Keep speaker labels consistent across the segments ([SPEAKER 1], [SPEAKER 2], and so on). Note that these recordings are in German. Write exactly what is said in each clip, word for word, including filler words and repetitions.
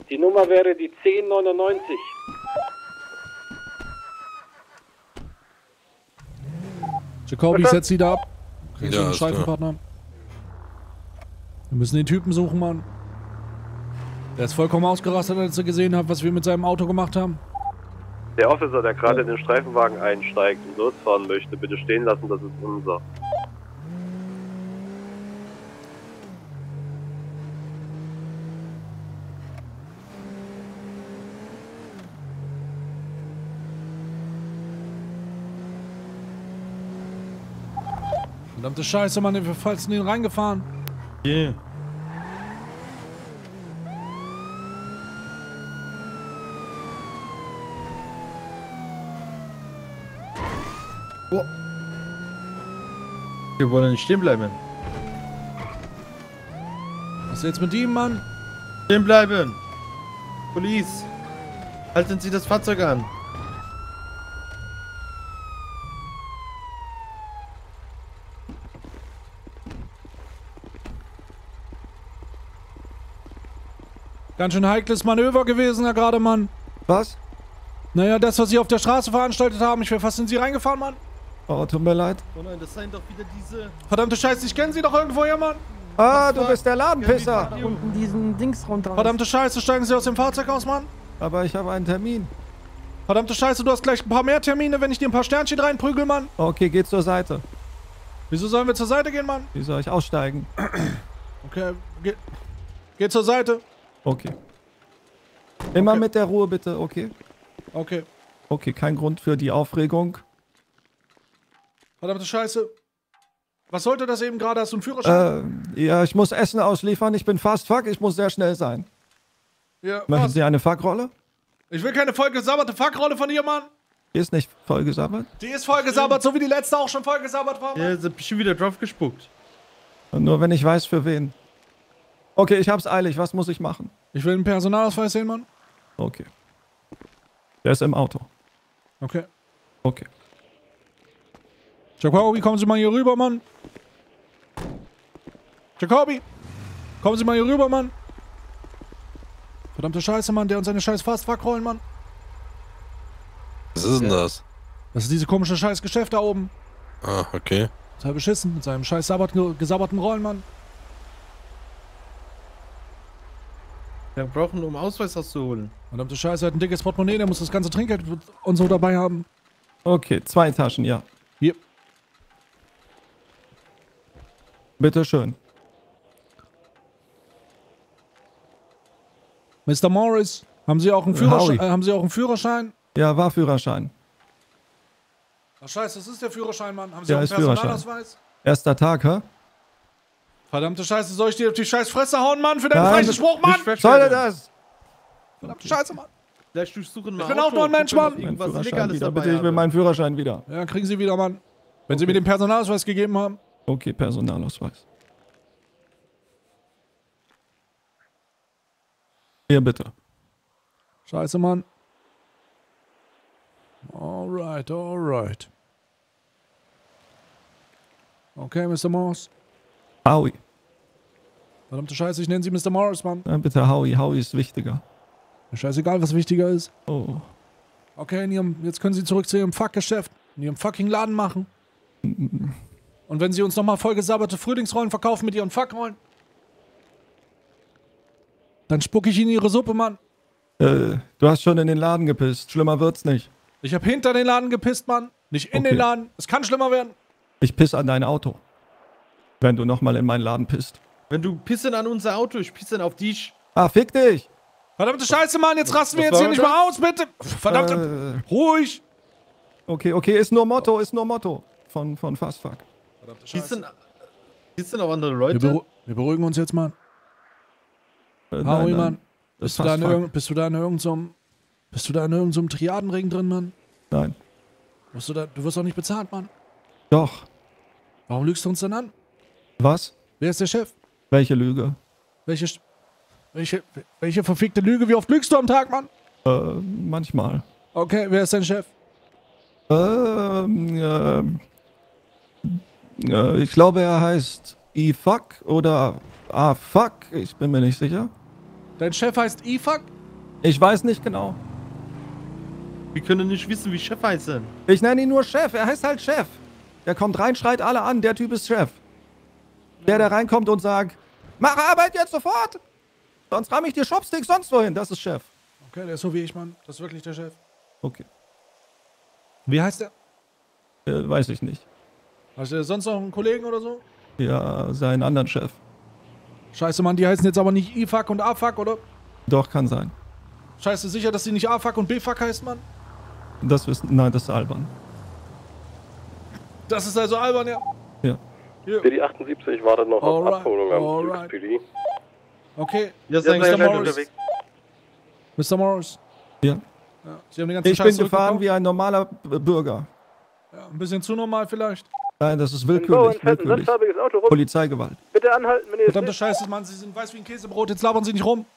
[SPEAKER 1] Die Nummer wäre die zehn neunundneunzig.
[SPEAKER 2] Jacobi, ich setz sie da ab. Kriegst du
[SPEAKER 3] Ja,
[SPEAKER 2] einen
[SPEAKER 3] ist klar.
[SPEAKER 2] Streifenpartner? Wir müssen den Typen suchen, Mann. Der ist vollkommen ausgerastet, als er gesehen hat, was wir mit seinem Auto gemacht haben.
[SPEAKER 1] Der Officer, der gerade in den Streifenwagen einsteigt und losfahren möchte, bitte stehen lassen, das ist unser.
[SPEAKER 2] Verdammte Scheiße, Mann, wir fallen den reingefahren.
[SPEAKER 4] Yeah. Oh. Wir wollen nicht stehen bleiben.
[SPEAKER 2] Was ist jetzt mit ihm, Mann?
[SPEAKER 4] Stehen bleiben! Police! Halten Sie das Fahrzeug an!
[SPEAKER 2] Ganz schön heikles Manöver gewesen, ja gerade, Mann.
[SPEAKER 5] Was?
[SPEAKER 2] Naja, das, was Sie auf der Straße veranstaltet haben, ich wäre fast in Sie reingefahren, Mann.
[SPEAKER 5] Oh, tut mir leid.
[SPEAKER 4] Oh nein, das seien doch wieder diese...
[SPEAKER 2] Verdammte Scheiße, ich kenne Sie doch irgendwoher, Mann.
[SPEAKER 5] Ah, du bist der Ladenpisser.
[SPEAKER 4] Ja,
[SPEAKER 6] Unten diesen Dings runter.
[SPEAKER 2] Verdammte Scheiße, steigen Sie aus dem Fahrzeug aus, Mann.
[SPEAKER 5] Aber ich habe einen Termin.
[SPEAKER 2] Verdammte Scheiße, du hast gleich ein paar mehr Termine, wenn ich dir ein paar Sternchen reinprügel, Mann.
[SPEAKER 5] Okay, geh zur Seite.
[SPEAKER 2] Wieso sollen wir zur Seite gehen, Mann?
[SPEAKER 5] Wie soll ich aussteigen?
[SPEAKER 2] Okay, geh, geh zur Seite.
[SPEAKER 5] Okay. Immer
[SPEAKER 2] Okay.
[SPEAKER 5] mit der Ruhe, bitte, okay?
[SPEAKER 2] Okay.
[SPEAKER 5] Okay, kein Grund für die Aufregung.
[SPEAKER 2] Verdammte Scheiße. Was sollte das eben gerade? Hast du einen Führerschein?
[SPEAKER 5] Äh, ja, ich muss Essen ausliefern. Ich bin fast fuck. Ich muss sehr schnell sein.
[SPEAKER 2] ja,
[SPEAKER 5] Möchten
[SPEAKER 2] was?
[SPEAKER 5] Sie eine Fuckrolle?
[SPEAKER 2] Ich will keine vollgesabberte Fuckrolle von dir, Mann.
[SPEAKER 5] Die ist nicht vollgesammelt.
[SPEAKER 2] Die ist vollgesabbert, so wie die letzte auch schon vollgesabbert war, Mann.
[SPEAKER 4] Ja, sind bestimmt wieder drauf gespuckt.
[SPEAKER 5] Nur wenn ich weiß, für wen. Okay, ich hab's eilig. Was muss ich machen?
[SPEAKER 2] Ich will einen Personalausweis sehen, Mann.
[SPEAKER 5] Okay. Der ist im Auto.
[SPEAKER 2] Okay.
[SPEAKER 5] Okay.
[SPEAKER 2] Jacobi, kommen Sie mal hier rüber, Mann. Jacobi, kommen Sie mal hier rüber, Mann. Verdammte Scheiße, Mann, der und seine scheiß Fast-Fuck-Rollen, Mann.
[SPEAKER 3] Was ist denn das?
[SPEAKER 2] Das ist diese komische scheiß Geschäft da oben.
[SPEAKER 3] Ah, okay.
[SPEAKER 2] Total beschissen mit seinem scheiß Sabbat, gesabberten Rollen, Mann.
[SPEAKER 4] Wir brauchen, um Ausweis auszuholen.
[SPEAKER 2] Verdammte Scheiße, er hat ein dickes Portemonnaie, der muss das ganze Trinkgeld und so dabei haben.
[SPEAKER 5] Okay, zwei Taschen, ja.
[SPEAKER 2] Hier.
[SPEAKER 5] Bitte schön.
[SPEAKER 2] Mister Morris, haben Sie auch einen Führerschein?
[SPEAKER 5] Howie.
[SPEAKER 2] Äh, haben Sie auch einen Führerschein?
[SPEAKER 5] Ja, war Führerschein.
[SPEAKER 2] Ach scheiße, das ist der Führerschein, Mann. Haben Sie
[SPEAKER 5] Ja,
[SPEAKER 2] auch einen
[SPEAKER 5] ist Führerschein.
[SPEAKER 2] Personalausweis?
[SPEAKER 5] Erster Tag, hä?
[SPEAKER 2] Verdammte Scheiße, soll ich dir auf die scheiß Fresse hauen, Mann, für deinen
[SPEAKER 5] Nein,
[SPEAKER 2] frechen Spruch, Mann?
[SPEAKER 4] nicht
[SPEAKER 5] Soll er das?
[SPEAKER 2] Verdammte Scheiße, Mann.
[SPEAKER 4] Vielleicht durchsuchen wir
[SPEAKER 2] Ich bin auch nur ein Mensch, Mann.
[SPEAKER 5] Mein
[SPEAKER 4] Irgendwas
[SPEAKER 5] Führerschein
[SPEAKER 4] Illegales
[SPEAKER 5] wieder.
[SPEAKER 4] dabei
[SPEAKER 5] Bitte, ich will
[SPEAKER 4] habe.
[SPEAKER 5] meinen Führerschein wieder.
[SPEAKER 2] Ja, kriegen Sie wieder, Mann. Wenn Sie mir den Personalausweis gegeben haben.
[SPEAKER 5] Okay, Personalausweis. Hier bitte.
[SPEAKER 2] Scheiße, Mann. Alright, alright. Okay, Mister Morris.
[SPEAKER 5] Howie.
[SPEAKER 2] Verdammte Scheiße, ich nenne Sie Mister Morris, Mann.
[SPEAKER 5] Nein, bitte Howie. Howie ist wichtiger.
[SPEAKER 2] Mir scheißegal, was wichtiger ist.
[SPEAKER 5] Oh.
[SPEAKER 2] Okay, in Ihrem, jetzt können Sie zurück zu Ihrem Fuck-Geschäft, in Ihrem fucking Laden machen. Und wenn Sie uns nochmal vollgesabberte Frühlingsrollen verkaufen mit Ihren Fuckrollen, dann spucke ich Ihnen Ihre Suppe, Mann.
[SPEAKER 5] Äh, du hast schon in den Laden gepisst. Schlimmer wird's nicht.
[SPEAKER 2] Ich habe hinter den Laden gepisst, Mann. Nicht in
[SPEAKER 5] Okay.
[SPEAKER 2] den Laden. Es kann schlimmer werden.
[SPEAKER 5] Ich piss an dein Auto. Wenn du nochmal in meinen Laden pisst.
[SPEAKER 4] Wenn du pissen an unser Auto, ich pissen auf dich.
[SPEAKER 5] Ah, fick dich!
[SPEAKER 2] Verdammte Scheiße, Mann. Jetzt rasten wir
[SPEAKER 4] Was
[SPEAKER 2] jetzt hier
[SPEAKER 4] war
[SPEAKER 2] nicht mal aus, bitte. Verdammte.
[SPEAKER 5] Äh,
[SPEAKER 2] Ruhig.
[SPEAKER 5] okay, okay, ist nur Motto, ist nur Motto. Von, von Fast Fuck.
[SPEAKER 2] Verdammte
[SPEAKER 4] Pissen, pissen auf andere
[SPEAKER 2] Wir,
[SPEAKER 4] Leute.
[SPEAKER 2] beru wir beruhigen uns jetzt, Mann.
[SPEAKER 5] Äh,
[SPEAKER 2] Howie, Mann.
[SPEAKER 5] Das
[SPEAKER 2] Bist
[SPEAKER 5] ist
[SPEAKER 2] du, da in
[SPEAKER 5] Fast
[SPEAKER 2] irgend,
[SPEAKER 5] Fuck.
[SPEAKER 2] bist du da in irgendeinem... Bist du da in irgendeinem Triadenring drin, Mann?
[SPEAKER 5] Nein.
[SPEAKER 2] Wirst du, da, du wirst doch nicht bezahlt, Mann.
[SPEAKER 5] Doch.
[SPEAKER 2] Warum lügst du uns denn an?
[SPEAKER 5] Was?
[SPEAKER 2] Wer ist der Chef?
[SPEAKER 5] Welche Lüge?
[SPEAKER 2] Welche, Sch- welche, welche verfickte Lüge? Wie oft lügst du am Tag, Mann?
[SPEAKER 5] Äh, manchmal.
[SPEAKER 2] Okay, wer ist dein Chef?
[SPEAKER 5] Ähm, ähm, äh, ich glaube, er heißt E-Fuck oder A-Fuck. Ich bin mir nicht sicher.
[SPEAKER 2] Dein Chef heißt E-Fuck?
[SPEAKER 5] Ich weiß nicht genau.
[SPEAKER 4] Wir können nicht wissen, wie Chef heißt.
[SPEAKER 5] Ich nenne ihn nur Chef. Er heißt halt Chef. Der kommt rein, schreit alle an. Der Typ ist Chef. Der, der reinkommt und sagt, mach Arbeit jetzt sofort. Sonst ramm ich dir Shopsticks sonst wohin. Das ist Chef.
[SPEAKER 2] Okay, der ist so wie ich, Mann. Das ist wirklich der Chef.
[SPEAKER 5] Okay.
[SPEAKER 2] Wie heißt der?
[SPEAKER 5] Äh, weiß ich nicht.
[SPEAKER 2] Hast du sonst noch einen Kollegen oder so?
[SPEAKER 5] Ja, seinen anderen Chef.
[SPEAKER 2] Scheiße, Mann, die heißen jetzt aber nicht I-Fuck und A-Fuck, oder?
[SPEAKER 5] Doch, kann sein.
[SPEAKER 2] Scheiße, sicher, dass die nicht A-Fuck und B-Fuck heißt, Mann?
[SPEAKER 5] Das wissen, nein, das ist albern.
[SPEAKER 2] Das ist also albern, ja?
[SPEAKER 5] Ja.
[SPEAKER 2] Hier.
[SPEAKER 1] B D achtundsiebzig wartet noch auf
[SPEAKER 2] Alright,
[SPEAKER 1] Abholung am
[SPEAKER 2] alright.
[SPEAKER 1] X P D.
[SPEAKER 2] Okay,
[SPEAKER 4] Ja,
[SPEAKER 2] Mister
[SPEAKER 4] sein Gleich
[SPEAKER 2] Morris.
[SPEAKER 4] unterwegs.
[SPEAKER 2] Mister Morris.
[SPEAKER 5] Ja.
[SPEAKER 2] Ja. Sie haben den ganzen
[SPEAKER 5] Ich
[SPEAKER 2] Scheiß
[SPEAKER 5] bin gefahren
[SPEAKER 2] zurückgekauft?
[SPEAKER 5] wie ein normaler B- Bürger.
[SPEAKER 2] Ja, ein bisschen zu normal vielleicht.
[SPEAKER 5] Nein, das ist
[SPEAKER 1] So,
[SPEAKER 5] willkürlich.
[SPEAKER 1] ein fetten,
[SPEAKER 5] willkürlich.
[SPEAKER 1] sechsfarbiges Auto rum.
[SPEAKER 5] Polizeigewalt.
[SPEAKER 1] Bitte anhalten, wenn ihr es
[SPEAKER 2] Verdammte
[SPEAKER 1] nicht.
[SPEAKER 2] Scheiße, Mann, Sie sind weiß wie ein Käsebrot, jetzt labern Sie nicht rum.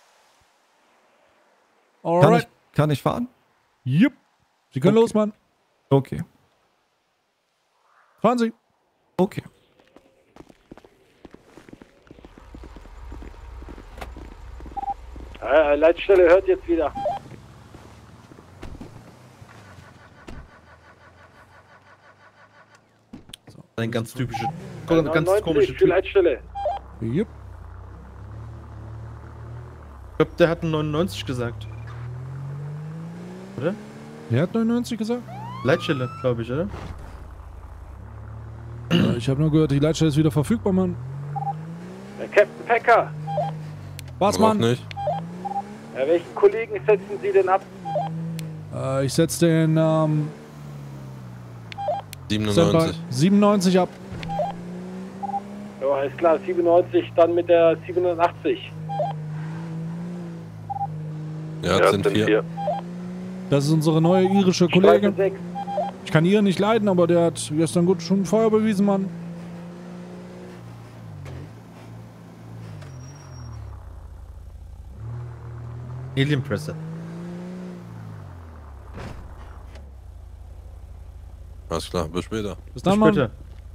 [SPEAKER 5] Kann
[SPEAKER 2] Alright.
[SPEAKER 5] ich, kann ich fahren?
[SPEAKER 2] Yep. Sie können
[SPEAKER 5] Okay.
[SPEAKER 2] los, Mann.
[SPEAKER 5] Okay.
[SPEAKER 2] Fahren Sie.
[SPEAKER 5] Okay.
[SPEAKER 1] Äh, Leitstelle hört jetzt wieder.
[SPEAKER 4] Ein ganz typischer, ganz komischer
[SPEAKER 1] neunundneunzig für
[SPEAKER 4] Typ.
[SPEAKER 1] Leitstelle.
[SPEAKER 2] Yep.
[SPEAKER 4] Ich glaube, der hat neunundneunzig gesagt. Oder?
[SPEAKER 2] Wer hat neunundneunzig gesagt?
[SPEAKER 4] Leitstelle, glaube ich, oder?
[SPEAKER 2] Ja, ich habe nur gehört, die Leitstelle ist wieder verfügbar, Mann.
[SPEAKER 1] Der Captain Packer.
[SPEAKER 2] Was,
[SPEAKER 3] Aber auch
[SPEAKER 2] Mann?
[SPEAKER 3] nicht.
[SPEAKER 1] Ja, welchen Kollegen setzen Sie denn ab?
[SPEAKER 2] Äh, ich setze den ähm, Standby
[SPEAKER 3] siebenundneunzig.
[SPEAKER 2] siebenundneunzig ab.
[SPEAKER 1] Ja, alles klar, siebenundneunzig, dann mit der siebenundachtzig.
[SPEAKER 3] Ja, sind vier.
[SPEAKER 2] Das ist unsere neue irische
[SPEAKER 1] Streife
[SPEAKER 2] Kollegin.
[SPEAKER 1] sechs.
[SPEAKER 2] Ich kann ihren nicht leiden, aber der hat gestern gut schon Feuer bewiesen, Mann.
[SPEAKER 4] Alien Presser.
[SPEAKER 3] Alles klar, bis später.
[SPEAKER 2] Bis dann, Mann.
[SPEAKER 4] Später.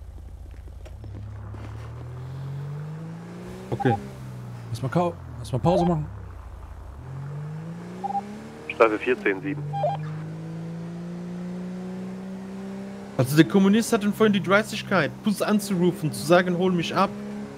[SPEAKER 4] Okay.
[SPEAKER 2] Lass mal, kau Lass mal Pause machen.
[SPEAKER 1] Streife vierzehn sieben.
[SPEAKER 4] Also der Kommunist hat vorhin die Dreistigkeit, Bus anzurufen, zu sagen, hol mich ab.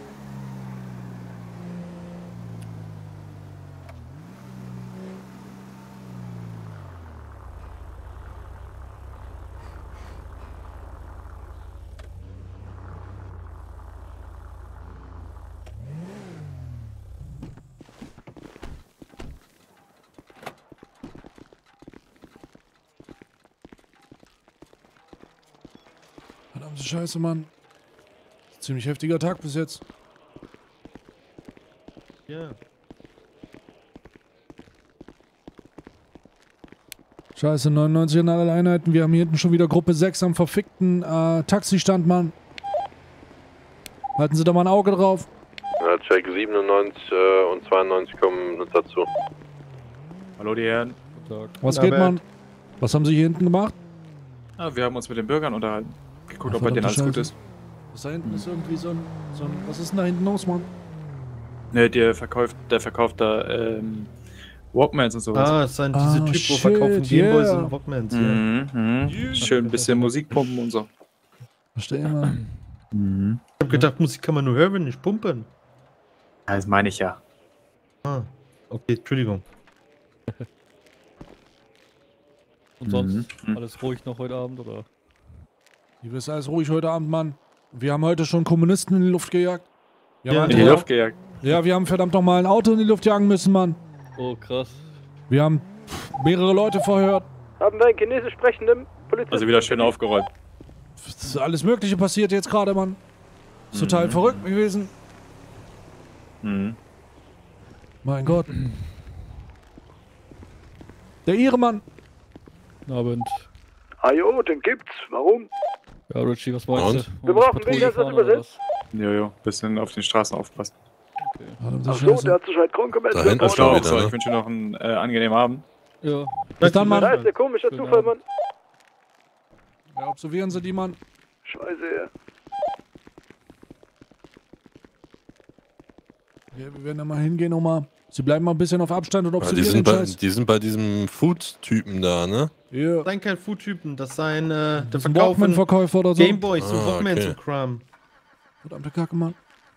[SPEAKER 2] Verdammte Scheiße, Mann. Ziemlich heftiger Tag bis jetzt.
[SPEAKER 4] Ja.
[SPEAKER 2] Scheiße, neunundneunzig in alle Einheiten. Wir haben hier hinten schon wieder Gruppe sechs am verfickten äh, Taxistand, Mann. Halten Sie da mal ein Auge drauf.
[SPEAKER 3] Ja, check siebenundneunzig äh, und zweiundneunzig kommen dazu.
[SPEAKER 6] Hallo die Herren.
[SPEAKER 2] Was
[SPEAKER 4] Na,
[SPEAKER 2] geht,
[SPEAKER 4] Bert.
[SPEAKER 2] Mann? Was haben Sie hier hinten gemacht?
[SPEAKER 6] Ah, wir haben uns mit den Bürgern unterhalten. Geguckt,
[SPEAKER 2] Ach,
[SPEAKER 6] ob bei denen alles
[SPEAKER 2] verdammte
[SPEAKER 6] gut
[SPEAKER 2] Scheiße.
[SPEAKER 6] ist.
[SPEAKER 2] Das da hinten ist irgendwie so ein, so ein... Was ist denn da hinten los, Mann?
[SPEAKER 6] Ne, der verkauft, der verkauft da ähm, Walkmans und sowas.
[SPEAKER 4] Ah, es sind diese
[SPEAKER 2] Ah,
[SPEAKER 4] Typen, wo
[SPEAKER 2] shit,
[SPEAKER 4] verkaufen Gameboys
[SPEAKER 2] yeah.
[SPEAKER 4] und Walkmans. Ja.
[SPEAKER 6] Mhm, mhm. Schön ein bisschen Musik pumpen und so.
[SPEAKER 2] Verstehe, Mann.
[SPEAKER 6] Mhm.
[SPEAKER 4] Ich hab gedacht, Musik kann man nur hören, nicht pumpen.
[SPEAKER 6] Ja, das meine ich ja.
[SPEAKER 4] Ah, okay, Entschuldigung.
[SPEAKER 7] Und sonst
[SPEAKER 6] Mhm.
[SPEAKER 7] alles ruhig noch heute Abend, oder?
[SPEAKER 2] Hier ist alles ruhig heute Abend, Mann. Wir haben heute schon Kommunisten in die Luft gejagt. Wir
[SPEAKER 4] Ja,
[SPEAKER 2] haben
[SPEAKER 6] In die
[SPEAKER 2] einfach-
[SPEAKER 6] Luft gejagt.
[SPEAKER 2] Ja, wir haben verdammt noch mal ein Auto in die Luft jagen müssen, Mann.
[SPEAKER 7] Oh, krass.
[SPEAKER 2] Wir haben mehrere Leute verhört.
[SPEAKER 1] Haben wir einen chinesisch sprechenden Polizisten?
[SPEAKER 6] Also wieder schön aufgeräumt.
[SPEAKER 2] Es ist alles Mögliche passiert jetzt gerade, Mann. Ist total
[SPEAKER 6] Mhm.
[SPEAKER 2] verrückt gewesen.
[SPEAKER 6] Mhm.
[SPEAKER 2] Mein Gott. Der Ire, Mann.
[SPEAKER 7] Guten Abend.
[SPEAKER 1] Ah jo, den gibt's. Warum?
[SPEAKER 7] Ja, Richie, was meinst
[SPEAKER 3] Und?
[SPEAKER 7] du?
[SPEAKER 1] Wir
[SPEAKER 7] Wollen
[SPEAKER 1] brauchen
[SPEAKER 7] Patrouille
[SPEAKER 1] weniger,
[SPEAKER 7] fahren
[SPEAKER 1] das
[SPEAKER 7] oder
[SPEAKER 1] übersetzt.
[SPEAKER 7] was?
[SPEAKER 6] Jojo, bisschen auf den Straßen aufpassen.
[SPEAKER 2] Verdammte
[SPEAKER 1] Ach so,
[SPEAKER 2] Scheiße.
[SPEAKER 1] der hat sich halt krank gemeldet.
[SPEAKER 3] Da hinten
[SPEAKER 6] Das
[SPEAKER 3] schon
[SPEAKER 6] war auch
[SPEAKER 3] wieder,
[SPEAKER 6] so.
[SPEAKER 3] ne?
[SPEAKER 6] Ich wünsche dir noch einen äh, angenehmen Abend.
[SPEAKER 7] Ja.
[SPEAKER 2] Bis dann, Mann.
[SPEAKER 1] Da ist der komische
[SPEAKER 7] Schönen
[SPEAKER 1] Zufall,
[SPEAKER 7] Abend.
[SPEAKER 1] Mann.
[SPEAKER 2] Ja, observieren Sie die, Mann.
[SPEAKER 1] Scheiße, ja.
[SPEAKER 2] Wir, wir werden da mal hingehen, nochmal. Sie bleiben mal ein bisschen auf Abstand und
[SPEAKER 8] Ja, die,
[SPEAKER 2] observieren
[SPEAKER 8] sind
[SPEAKER 2] den
[SPEAKER 8] bei,
[SPEAKER 2] Scheiß.
[SPEAKER 8] die sind bei diesem Food-Typen da, ne?
[SPEAKER 2] Ja.
[SPEAKER 4] Das sind kein Food-Typen, das sein, äh, der
[SPEAKER 2] Das ist ein
[SPEAKER 4] verkaufen
[SPEAKER 2] Walkman-Verkäufer oder so.
[SPEAKER 4] Gameboys und
[SPEAKER 8] Ah,
[SPEAKER 4] Walkmans
[SPEAKER 8] okay.
[SPEAKER 4] und Kram.
[SPEAKER 2] Verdammte Kacke, Mann.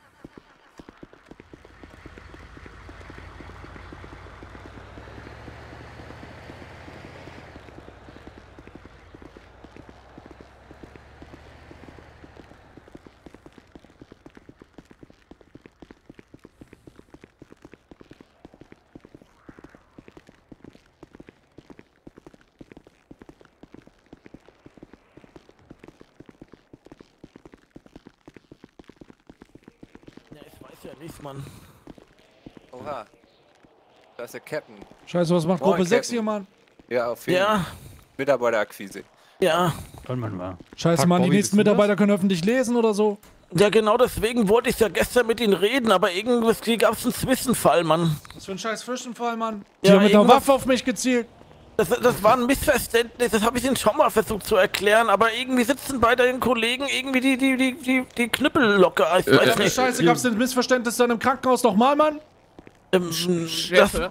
[SPEAKER 9] Ja, ich weiß ja nicht, Mann.
[SPEAKER 10] Oha. Da ist der Captain.
[SPEAKER 2] Scheiße, was macht
[SPEAKER 10] Moin,
[SPEAKER 2] Gruppe sechs
[SPEAKER 10] Captain.
[SPEAKER 2] hier, Mann?
[SPEAKER 10] Ja, auf jeden Fall.
[SPEAKER 9] Ja,
[SPEAKER 10] Mitarbeiterakquise.
[SPEAKER 9] ja.
[SPEAKER 6] Kann man mal.
[SPEAKER 2] Scheiße,
[SPEAKER 4] Fuck,
[SPEAKER 2] Mann, die
[SPEAKER 4] Bobby,
[SPEAKER 2] nächsten
[SPEAKER 4] bist du das?
[SPEAKER 2] Mitarbeiter können öffentlich lesen oder so.
[SPEAKER 9] Ja, genau deswegen wollte ich ja gestern mit ihnen reden, aber irgendwas gab es einen Zwischenfall, Mann.
[SPEAKER 2] Was für ein scheiß Zwischenfall, Mann. Die
[SPEAKER 9] Ja,
[SPEAKER 2] haben mit einer
[SPEAKER 9] irgendwas-
[SPEAKER 2] Waffe auf mich gezielt.
[SPEAKER 9] Das, das war ein Missverständnis, das habe ich ihnen schon mal versucht zu erklären, aber irgendwie sitzen bei den Kollegen irgendwie die, die, die, die, die Knüppel locker. Ich weiß
[SPEAKER 2] Verdammte
[SPEAKER 9] nicht.
[SPEAKER 2] Scheiße, gab's denn ein Missverständnis dann im Krankenhaus nochmal, Mann?
[SPEAKER 9] Ähm, das,
[SPEAKER 11] Chefe,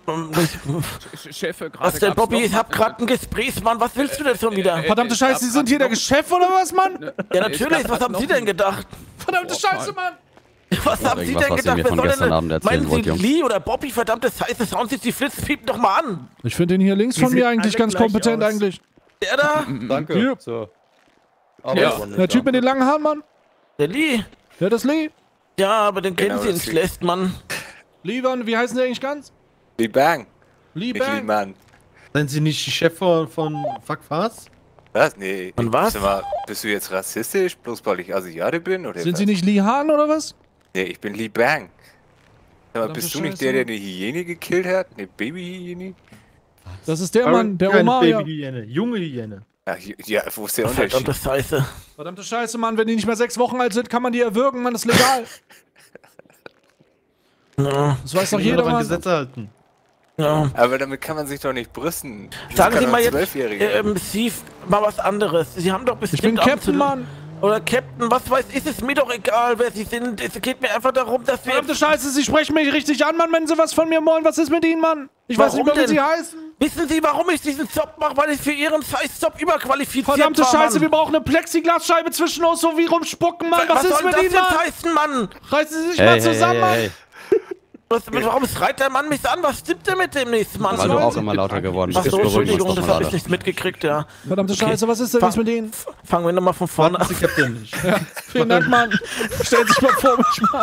[SPEAKER 11] Chefe, gerade
[SPEAKER 9] was denn,
[SPEAKER 11] gab's
[SPEAKER 9] Bobby?
[SPEAKER 11] noch-
[SPEAKER 9] Ich hab grad einen Gesprächsmann. Was willst du denn schon wieder?
[SPEAKER 2] Verdammte Scheiße, Sie sind hier der Chef oder was, Mann?
[SPEAKER 9] Ja, natürlich. Was haben Sie denn gedacht?
[SPEAKER 2] Verdammte Scheiße, Mann!
[SPEAKER 9] Was haben Sie
[SPEAKER 5] irgendwas,
[SPEAKER 9] denn
[SPEAKER 5] was ihr
[SPEAKER 9] gedacht?
[SPEAKER 5] mir
[SPEAKER 9] Wer
[SPEAKER 5] von
[SPEAKER 9] soll
[SPEAKER 5] gestern
[SPEAKER 9] denn-
[SPEAKER 5] Abend erzählen
[SPEAKER 9] Meinen Sie
[SPEAKER 5] wollt, Jungs?
[SPEAKER 9] Lee oder Bobby? Verdammte Scheiße, schauen Sie sich die Flitzpiepen doch mal an.
[SPEAKER 2] Ich finde den hier links
[SPEAKER 4] Die
[SPEAKER 2] von mir
[SPEAKER 4] sehen
[SPEAKER 2] eigentlich
[SPEAKER 4] alle
[SPEAKER 2] ganz
[SPEAKER 4] gleich
[SPEAKER 2] kompetent
[SPEAKER 4] aus.
[SPEAKER 2] eigentlich.
[SPEAKER 9] Der da?
[SPEAKER 7] Danke.
[SPEAKER 2] Hier.
[SPEAKER 7] So.
[SPEAKER 11] Ja.
[SPEAKER 2] Der Typ mit den langen Haaren, Mann.
[SPEAKER 9] Der Lee?
[SPEAKER 2] Ja, das Lee.
[SPEAKER 9] Ja, aber den kennen
[SPEAKER 10] Genau,
[SPEAKER 9] Sie
[SPEAKER 10] das
[SPEAKER 9] nicht
[SPEAKER 10] Lee.
[SPEAKER 9] schlecht, Mann.
[SPEAKER 2] Lee, Wann, wie heißen Sie eigentlich ganz?
[SPEAKER 10] Lee Bang.
[SPEAKER 2] Lee
[SPEAKER 10] Nicht Lee
[SPEAKER 2] Bang.
[SPEAKER 10] Mann.
[SPEAKER 4] Sind Sie nicht die Chef von, von Fuck Fast?
[SPEAKER 10] Was? Nee.
[SPEAKER 9] Und was?
[SPEAKER 10] Sag mal, bist du jetzt rassistisch, bloß weil ich Asiate bin? Oder
[SPEAKER 2] Sind
[SPEAKER 10] was?
[SPEAKER 2] Sie nicht Lee Hahn oder was?
[SPEAKER 10] Nee, ich bin Lee Bang. Sag mal,
[SPEAKER 2] Verdammte
[SPEAKER 10] bist du nicht
[SPEAKER 2] Scheiße.
[SPEAKER 10] der, der eine Hyäne gekillt hat? Eine Babyhyäne?
[SPEAKER 2] Das ist der Mann, der
[SPEAKER 4] Keine
[SPEAKER 2] Omar, ja.
[SPEAKER 4] Babyhyäne, junge Hyäne.
[SPEAKER 10] Ach, ja, wo ist der
[SPEAKER 9] Verdammte
[SPEAKER 10] Unterschied?
[SPEAKER 9] Scheiße.
[SPEAKER 2] Verdammte Scheiße, Mann, wenn die nicht mehr sechs Wochen alt sind, kann man die erwürgen, Mann, das ist legal.
[SPEAKER 9] Ja,
[SPEAKER 2] Das weiß doch
[SPEAKER 4] Jeder
[SPEAKER 2] jeder,
[SPEAKER 4] an
[SPEAKER 2] Mann.
[SPEAKER 4] Gesetze halten.
[SPEAKER 9] ja.
[SPEAKER 10] Aber damit kann man sich doch nicht brüsten.
[SPEAKER 9] Sagen
[SPEAKER 10] kann
[SPEAKER 9] Sie
[SPEAKER 10] doch
[SPEAKER 9] mal
[SPEAKER 10] ein
[SPEAKER 9] jetzt,
[SPEAKER 10] Zwölfjähriger.
[SPEAKER 9] ähm, Steve, mal was anderes. Sie haben doch bestimmt
[SPEAKER 2] Ich bin
[SPEAKER 9] ab und
[SPEAKER 2] Captain,
[SPEAKER 9] zu-
[SPEAKER 2] Mann.
[SPEAKER 9] Oder Captain, was weiß ich, ist mir doch egal, wer Sie sind. Es geht mir einfach darum, dass wir...
[SPEAKER 2] Verdammte Scheiße, Sie sprechen mich richtig an, Mann, wenn Sie was von mir wollen. Was ist mit Ihnen, Mann? Ich weiß nicht
[SPEAKER 9] Warum
[SPEAKER 2] mehr, wie Sie
[SPEAKER 9] denn?
[SPEAKER 2] heißen.
[SPEAKER 9] Wissen Sie, warum ich diesen Job mache? Weil ich für Ihren Scheiß-Job überqualifiziert
[SPEAKER 2] Verdammte
[SPEAKER 9] war,
[SPEAKER 2] Scheiße,
[SPEAKER 9] Mann.
[SPEAKER 2] wir brauchen eine Plexiglasscheibe zwischen uns, so wie rumspucken, Mann. Was,
[SPEAKER 9] was
[SPEAKER 2] ist
[SPEAKER 9] soll
[SPEAKER 2] mit
[SPEAKER 9] das
[SPEAKER 2] Ihnen,
[SPEAKER 9] jetzt
[SPEAKER 2] Mann?
[SPEAKER 9] heißen, Mann?
[SPEAKER 2] Reißen Sie sich
[SPEAKER 5] Hey,
[SPEAKER 2] mal
[SPEAKER 5] hey,
[SPEAKER 2] zusammen,
[SPEAKER 5] hey, hey.
[SPEAKER 9] Was, warum schreit der Mann mich an? Was stimmt denn mit dem nächsten Mann?
[SPEAKER 5] Weil du
[SPEAKER 2] wollen
[SPEAKER 5] auch
[SPEAKER 2] Sie?
[SPEAKER 5] immer lauter geworden
[SPEAKER 9] Ach
[SPEAKER 5] bist.
[SPEAKER 9] so,
[SPEAKER 5] Beruhigen wir uns
[SPEAKER 9] Entschuldigung,
[SPEAKER 5] doch
[SPEAKER 9] das
[SPEAKER 5] mal
[SPEAKER 9] habe ich
[SPEAKER 5] alle.
[SPEAKER 9] nicht mitgekriegt, ja.
[SPEAKER 2] Verdammte
[SPEAKER 9] Okay.
[SPEAKER 2] Scheiße, was ist denn
[SPEAKER 9] Fang-
[SPEAKER 2] jetzt mit Ihnen?
[SPEAKER 9] Fangen wir nochmal von vorne
[SPEAKER 4] Warten
[SPEAKER 9] an.
[SPEAKER 4] Sie, Captain. Ich,
[SPEAKER 2] Vielen Dank, Mann. Stellen Sie sich mal vor mich, Mann.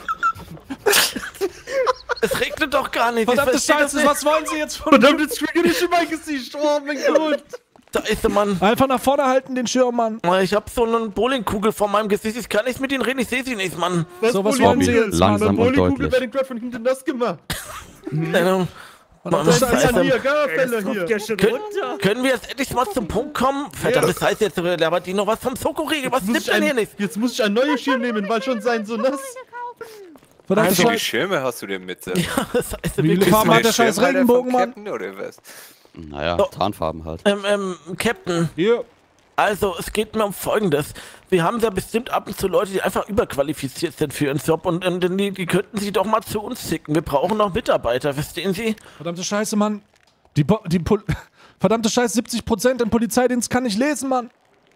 [SPEAKER 9] Es regnet doch gar nicht.
[SPEAKER 2] Verdammte
[SPEAKER 9] ich verstehe das
[SPEAKER 2] Scheiße,
[SPEAKER 9] nicht.
[SPEAKER 2] was wollen Sie jetzt von mir?
[SPEAKER 4] Verdammt, jetzt trigger ich in mein Gesicht. Oh mein Gott.
[SPEAKER 9] Da ist der Mann.
[SPEAKER 2] Einfach nach vorne halten, den Schirm, Mann.
[SPEAKER 9] Ich hab so eine Bowlingkugel vor meinem Gesicht. Ich kann nicht mit ihnen reden. Ich sehe sie nicht, Mann.
[SPEAKER 2] So, was
[SPEAKER 4] Bowling-
[SPEAKER 2] wollen Sie jetzt, Mann?
[SPEAKER 5] Langsam und
[SPEAKER 4] Bowlingkugel
[SPEAKER 5] deutlich.
[SPEAKER 4] werden gerade von hinten nass gemacht.
[SPEAKER 9] Ähm,
[SPEAKER 2] Verdammte
[SPEAKER 9] Mann,
[SPEAKER 2] Scheiße.
[SPEAKER 4] Das ist
[SPEAKER 9] Alter.
[SPEAKER 4] ja Niagara-Fälle hier.
[SPEAKER 9] Können, können wir jetzt endlich mal zum Punkt kommen? Verdammt, das heißt jetzt, aber die noch was vom Soko-Riegel. Was
[SPEAKER 4] Muss
[SPEAKER 9] nimmt
[SPEAKER 4] ich
[SPEAKER 9] denn hier
[SPEAKER 4] ein,
[SPEAKER 9] nicht?
[SPEAKER 4] jetzt muss ich ein neues Schirm nehmen, weil schon sein so nass.
[SPEAKER 2] Verdammte
[SPEAKER 10] Wie viele
[SPEAKER 2] Scheiße.
[SPEAKER 10] Schirme hast du denn mit? Sir?
[SPEAKER 9] Ja, das heißt,
[SPEAKER 2] Wie viele
[SPEAKER 9] wirklich.
[SPEAKER 2] Farben hat der scheiß
[SPEAKER 10] Schirmhalter
[SPEAKER 2] Regenbogen,
[SPEAKER 10] vom
[SPEAKER 2] Mann?
[SPEAKER 10] Captain, oder was?
[SPEAKER 5] Naja,
[SPEAKER 9] Oh.
[SPEAKER 5] Tarnfarben halt.
[SPEAKER 9] Ähm, ähm, Captain,
[SPEAKER 2] Hier.
[SPEAKER 9] also es geht mir um Folgendes. Wir haben ja bestimmt ab und zu Leute, die einfach überqualifiziert sind für ihren Job und, und die, die könnten sie doch mal zu uns schicken. Wir brauchen noch Mitarbeiter, verstehen Sie?
[SPEAKER 2] Verdammte Scheiße, Mann. Die, Bo die Pol Verdammte Scheiße, siebzig Prozent im Polizeidienst kann ich lesen, Mann.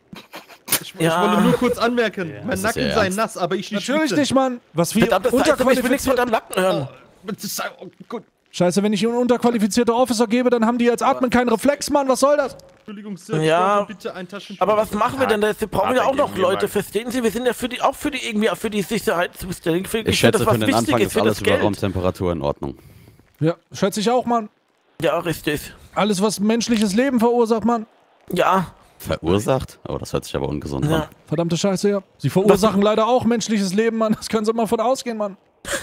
[SPEAKER 4] Ich,
[SPEAKER 9] Ja.
[SPEAKER 4] ich wollte nur kurz anmerken, mein
[SPEAKER 5] das ist
[SPEAKER 4] Nacken
[SPEAKER 5] ja
[SPEAKER 4] sei
[SPEAKER 5] ernst.
[SPEAKER 4] nass, aber ich nicht
[SPEAKER 2] Natürlich
[SPEAKER 4] schwitze.
[SPEAKER 2] nicht, Mann. Was wie
[SPEAKER 9] Verdammt, das heißt, aber ich will nichts von
[SPEAKER 2] unterqualifiziert.
[SPEAKER 9] deinem Nacken hören.
[SPEAKER 4] Das ist, oh, gut.
[SPEAKER 2] Scheiße, wenn ich einen unterqualifizierten Officer gebe, dann haben die als Atmen keinen Reflex, Mann. Was soll das?
[SPEAKER 4] Entschuldigung, Sir,
[SPEAKER 9] Ja,
[SPEAKER 4] ich brauche bitte ein Taschentuch.
[SPEAKER 9] Aber was machen wir denn da jetzt? Wir brauchen ja auch noch
[SPEAKER 10] geben wir
[SPEAKER 9] Leute,
[SPEAKER 10] mal.
[SPEAKER 9] verstehen Sie? Wir sind ja für die, auch für die irgendwie auch für die Sicherheit zuständig. Für,
[SPEAKER 5] Ich
[SPEAKER 9] für das,
[SPEAKER 5] schätze,
[SPEAKER 9] was
[SPEAKER 5] für den
[SPEAKER 9] wichtig
[SPEAKER 5] Anfang
[SPEAKER 9] ist,
[SPEAKER 5] ist
[SPEAKER 9] für
[SPEAKER 5] alles
[SPEAKER 9] das
[SPEAKER 5] über
[SPEAKER 9] Geld.
[SPEAKER 5] Raumtemperatur in Ordnung.
[SPEAKER 2] Ja, schätze ich auch, Mann.
[SPEAKER 9] Ja, richtig.
[SPEAKER 2] Alles, was menschliches Leben verursacht, Mann.
[SPEAKER 9] Ja,
[SPEAKER 5] Verursacht? Oh, das hört sich aber ungesund
[SPEAKER 9] ja.
[SPEAKER 5] an.
[SPEAKER 2] Verdammte Scheiße, ja. Sie verursachen leider auch menschliches Leben, Mann. Das können Sie mal von ausgehen, Mann.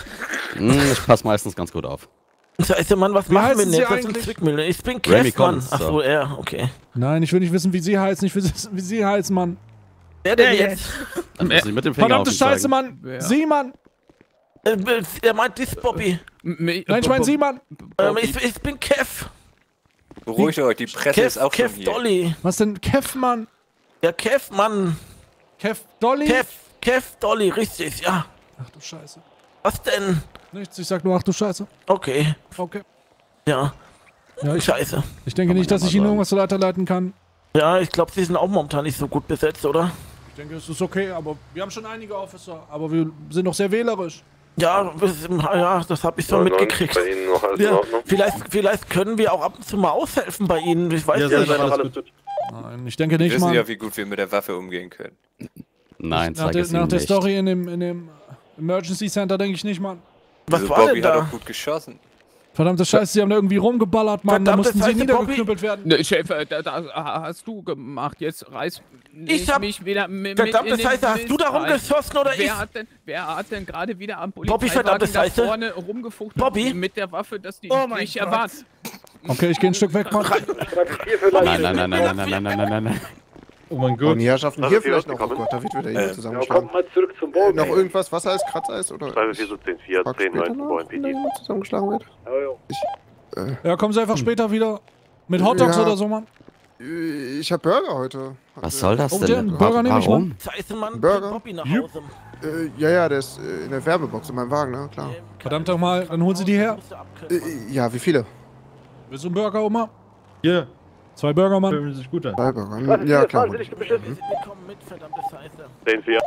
[SPEAKER 5] Hm, ich passe meistens ganz gut auf.
[SPEAKER 9] Scheiße, Mann, was
[SPEAKER 2] Wie
[SPEAKER 9] machen wir
[SPEAKER 2] heißen
[SPEAKER 9] denn
[SPEAKER 2] Sie
[SPEAKER 9] jetzt? Das ist ein
[SPEAKER 2] eigentlich?
[SPEAKER 9] Zwickmühle. Ich bin
[SPEAKER 5] Remy
[SPEAKER 9] Kev, Mann.
[SPEAKER 5] Collins,
[SPEAKER 9] Ach so,
[SPEAKER 5] so.
[SPEAKER 9] er, okay.
[SPEAKER 2] Nein, ich will nicht wissen, wie Sie heißen. Ich will wissen, wie Sie heißen, Mann.
[SPEAKER 9] Wer denn jetzt?
[SPEAKER 5] Dann müssen Sie mit dem Finger
[SPEAKER 2] Verdammte
[SPEAKER 5] auf ihn
[SPEAKER 2] Scheiße,
[SPEAKER 5] zeigen.
[SPEAKER 2] Mann.
[SPEAKER 11] Wer?
[SPEAKER 2] Sie, Mann.
[SPEAKER 9] Äh, Er meint dis Bobby.
[SPEAKER 2] Nein, ich meine Sie, Mann.
[SPEAKER 9] Ähm, ich, ich bin Kev.
[SPEAKER 10] Beruhigt euch, die Presse
[SPEAKER 9] Kev,
[SPEAKER 10] ist auch
[SPEAKER 9] Kev
[SPEAKER 10] schon hier.
[SPEAKER 9] Dolly.
[SPEAKER 2] Was denn? Kev, Mann.
[SPEAKER 9] Ja, Kev, Mann.
[SPEAKER 2] Kev Dolly?
[SPEAKER 9] Kev, Kev Dolly, richtig, ja.
[SPEAKER 2] Ach du Scheiße.
[SPEAKER 9] Was denn?
[SPEAKER 2] Nichts, ich sag nur, ach du Scheiße.
[SPEAKER 9] Okay.
[SPEAKER 2] Okay.
[SPEAKER 9] Ja.
[SPEAKER 2] Ja, ich,
[SPEAKER 9] Scheiße.
[SPEAKER 2] ich denke nicht, dass ich Ihnen irgendwas weiterleiten kann.
[SPEAKER 9] Ja, ich glaube, sie sind auch momentan nicht so gut besetzt, oder?
[SPEAKER 2] Ich denke, es ist okay, aber wir haben schon einige Officer, aber wir sind noch sehr wählerisch.
[SPEAKER 9] Ja, das, ja, das habe ich so mitgekriegt.
[SPEAKER 3] Bei Ihnen noch alles in
[SPEAKER 9] Ja,
[SPEAKER 3] Ordnung?
[SPEAKER 9] vielleicht, vielleicht können wir auch ab und zu mal aushelfen bei Ihnen. Ich weiß
[SPEAKER 4] Ja,
[SPEAKER 9] ja,
[SPEAKER 4] sehr
[SPEAKER 9] nicht.
[SPEAKER 4] alles gut.
[SPEAKER 2] Nein, ich denke
[SPEAKER 10] Wir
[SPEAKER 2] nicht,
[SPEAKER 10] wissen
[SPEAKER 2] Mann.
[SPEAKER 10] ja, wie gut wir mit der Waffe umgehen können.
[SPEAKER 11] Nein,
[SPEAKER 2] Nach,
[SPEAKER 11] zeig
[SPEAKER 2] der,
[SPEAKER 11] es
[SPEAKER 2] nach
[SPEAKER 11] ihm
[SPEAKER 2] der
[SPEAKER 11] nicht.
[SPEAKER 2] Story in dem, in dem Emergency Center denke ich nicht, Mann.
[SPEAKER 9] Was
[SPEAKER 10] Also
[SPEAKER 9] war
[SPEAKER 10] Bobby
[SPEAKER 9] denn
[SPEAKER 10] hat
[SPEAKER 9] da?
[SPEAKER 10] auch gut geschossen.
[SPEAKER 2] Verdammte Scheiße, sie haben da irgendwie rumgeballert, Mann. Da
[SPEAKER 9] Verdammte
[SPEAKER 2] mussten sie
[SPEAKER 9] Scheiße,
[SPEAKER 2] niedergeknüppelt werden.
[SPEAKER 12] Ne, Chef, äh, da, da hast du gemacht. Jetzt reiß
[SPEAKER 9] Ich hab-
[SPEAKER 12] mich wieder mit,
[SPEAKER 9] Verdammte
[SPEAKER 12] mit in den
[SPEAKER 9] Scheiße, hast du da
[SPEAKER 12] Mist rein.
[SPEAKER 9] rumgeschossen oder ich?
[SPEAKER 12] wer hat denn, wer hat denn gerade wieder am
[SPEAKER 9] Bobby, verdammte
[SPEAKER 12] Polizeiwagen da
[SPEAKER 9] Scheiße.
[SPEAKER 12] vorne rumgefuchtelt
[SPEAKER 9] Bobby?
[SPEAKER 12] mit der Waffe, dass die
[SPEAKER 9] Oh mein
[SPEAKER 12] dich
[SPEAKER 9] Gott.
[SPEAKER 12] erwarten?
[SPEAKER 2] Okay, ich gehe ein Stück weg, Mann.
[SPEAKER 11] Nein, nein, nein, nein, nein, nein, nein, nein, nein, nein.
[SPEAKER 4] Oh mein
[SPEAKER 13] Und
[SPEAKER 4] Gott.
[SPEAKER 13] die Herrschaften
[SPEAKER 1] Also
[SPEAKER 13] hier
[SPEAKER 1] vier
[SPEAKER 13] vielleicht noch. Oh
[SPEAKER 1] ausgekommen.
[SPEAKER 13] Gott, da wird wieder
[SPEAKER 1] Äh,
[SPEAKER 13] jemand zusammengeschlagen.
[SPEAKER 1] kommt mal zurück zum
[SPEAKER 13] Äh,
[SPEAKER 1] Boden.
[SPEAKER 13] noch irgendwas, Wassereis, Kratzeis oder?
[SPEAKER 1] zwei vier zehn vier,
[SPEAKER 13] Tag
[SPEAKER 1] zehn
[SPEAKER 13] später
[SPEAKER 1] neun,
[SPEAKER 13] noch,
[SPEAKER 1] neun P
[SPEAKER 13] wenn da
[SPEAKER 1] D.
[SPEAKER 13] jemand zusammengeschlagen wird?
[SPEAKER 2] Ja, kommen Sie einfach später wieder. Mit Hotdogs
[SPEAKER 13] Ja.
[SPEAKER 2] oder so, Mann.
[SPEAKER 13] Äh, Ich hab Burger heute.
[SPEAKER 11] Was soll das
[SPEAKER 2] Oh,
[SPEAKER 11] denn?
[SPEAKER 2] den Burger nehme ich mal.
[SPEAKER 11] Warum?
[SPEAKER 9] Scheiße, Mann,
[SPEAKER 13] Burger?
[SPEAKER 9] bring Bobby nach
[SPEAKER 2] Jupp.
[SPEAKER 9] Hause.
[SPEAKER 13] Äh, ja, ja, der ist äh, in der Werbebox in meinem Wagen, ne? Klar.
[SPEAKER 2] Verdammt doch mal, dann holen Sie die her.
[SPEAKER 13] Äh, ja, wie viele?
[SPEAKER 2] Willst du einen Burger, Oma?
[SPEAKER 4] Ja,
[SPEAKER 2] Zwei Burger, Mann.
[SPEAKER 4] fühlen sich gut an.
[SPEAKER 13] Zwei Burger. Hm, Ja, klar. Mann.
[SPEAKER 9] Wir kommen mit, verdammte Scheiße.
[SPEAKER 1] zehn vier.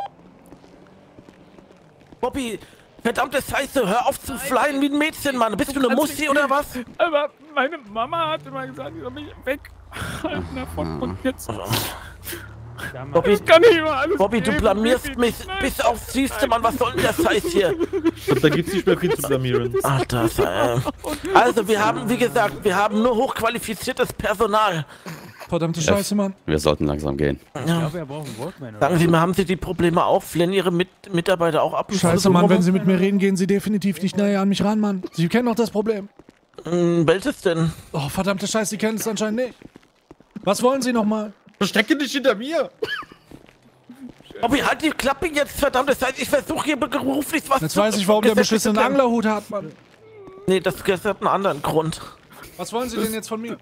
[SPEAKER 9] Bobby, verdammte Scheiße, hör auf zu flyen wie ein Mädchen, Mann. Bist du eine Mussi oder was?
[SPEAKER 12] Aber meine Mama hat immer gesagt, ich soll mich weghalten davon. Und jetzt.
[SPEAKER 9] Bobby,
[SPEAKER 12] Ich kann nicht mehr alles
[SPEAKER 9] Bobby, du
[SPEAKER 12] geben.
[SPEAKER 9] blamierst mich bis aufs Tiefste, Mann. Was soll denn der Scheiß hier?
[SPEAKER 4] Und da gibt's nicht mehr viel zu blamieren.
[SPEAKER 9] Alter, äh. Also, wir haben, wie gesagt, wir haben nur hochqualifiziertes Personal.
[SPEAKER 2] Verdammte Scheiße, Mann.
[SPEAKER 11] Wir sollten langsam gehen.
[SPEAKER 9] Ja. Sagen Sie mal, haben Sie die Probleme auch? Flennen Ihre Mit Mitarbeiter auch ab? und zu
[SPEAKER 2] Scheiße,
[SPEAKER 9] so
[SPEAKER 2] Mann,
[SPEAKER 9] rum?
[SPEAKER 2] wenn Sie mit mir reden, gehen Sie definitiv nicht näher an mich ran, Mann. Sie kennen doch das Problem.
[SPEAKER 9] Hm, welches denn?
[SPEAKER 2] Oh, verdammte Scheiße, Sie kennen es anscheinend nicht. Was wollen Sie nochmal?
[SPEAKER 4] Verstecke dich hinter mir!
[SPEAKER 9] Bobby, halt die Klappe jetzt, verdammte Scheiße. Ich versuche hier beruflich was
[SPEAKER 2] Jetzt
[SPEAKER 9] zu...
[SPEAKER 2] weiß ich, warum der
[SPEAKER 9] gesetzlich
[SPEAKER 2] beschissenen
[SPEAKER 9] zu klären.
[SPEAKER 2] Anglerhut hat, Mann.
[SPEAKER 9] Nee, das, das hat einen anderen Grund.
[SPEAKER 2] Was wollen Sie denn jetzt von mir?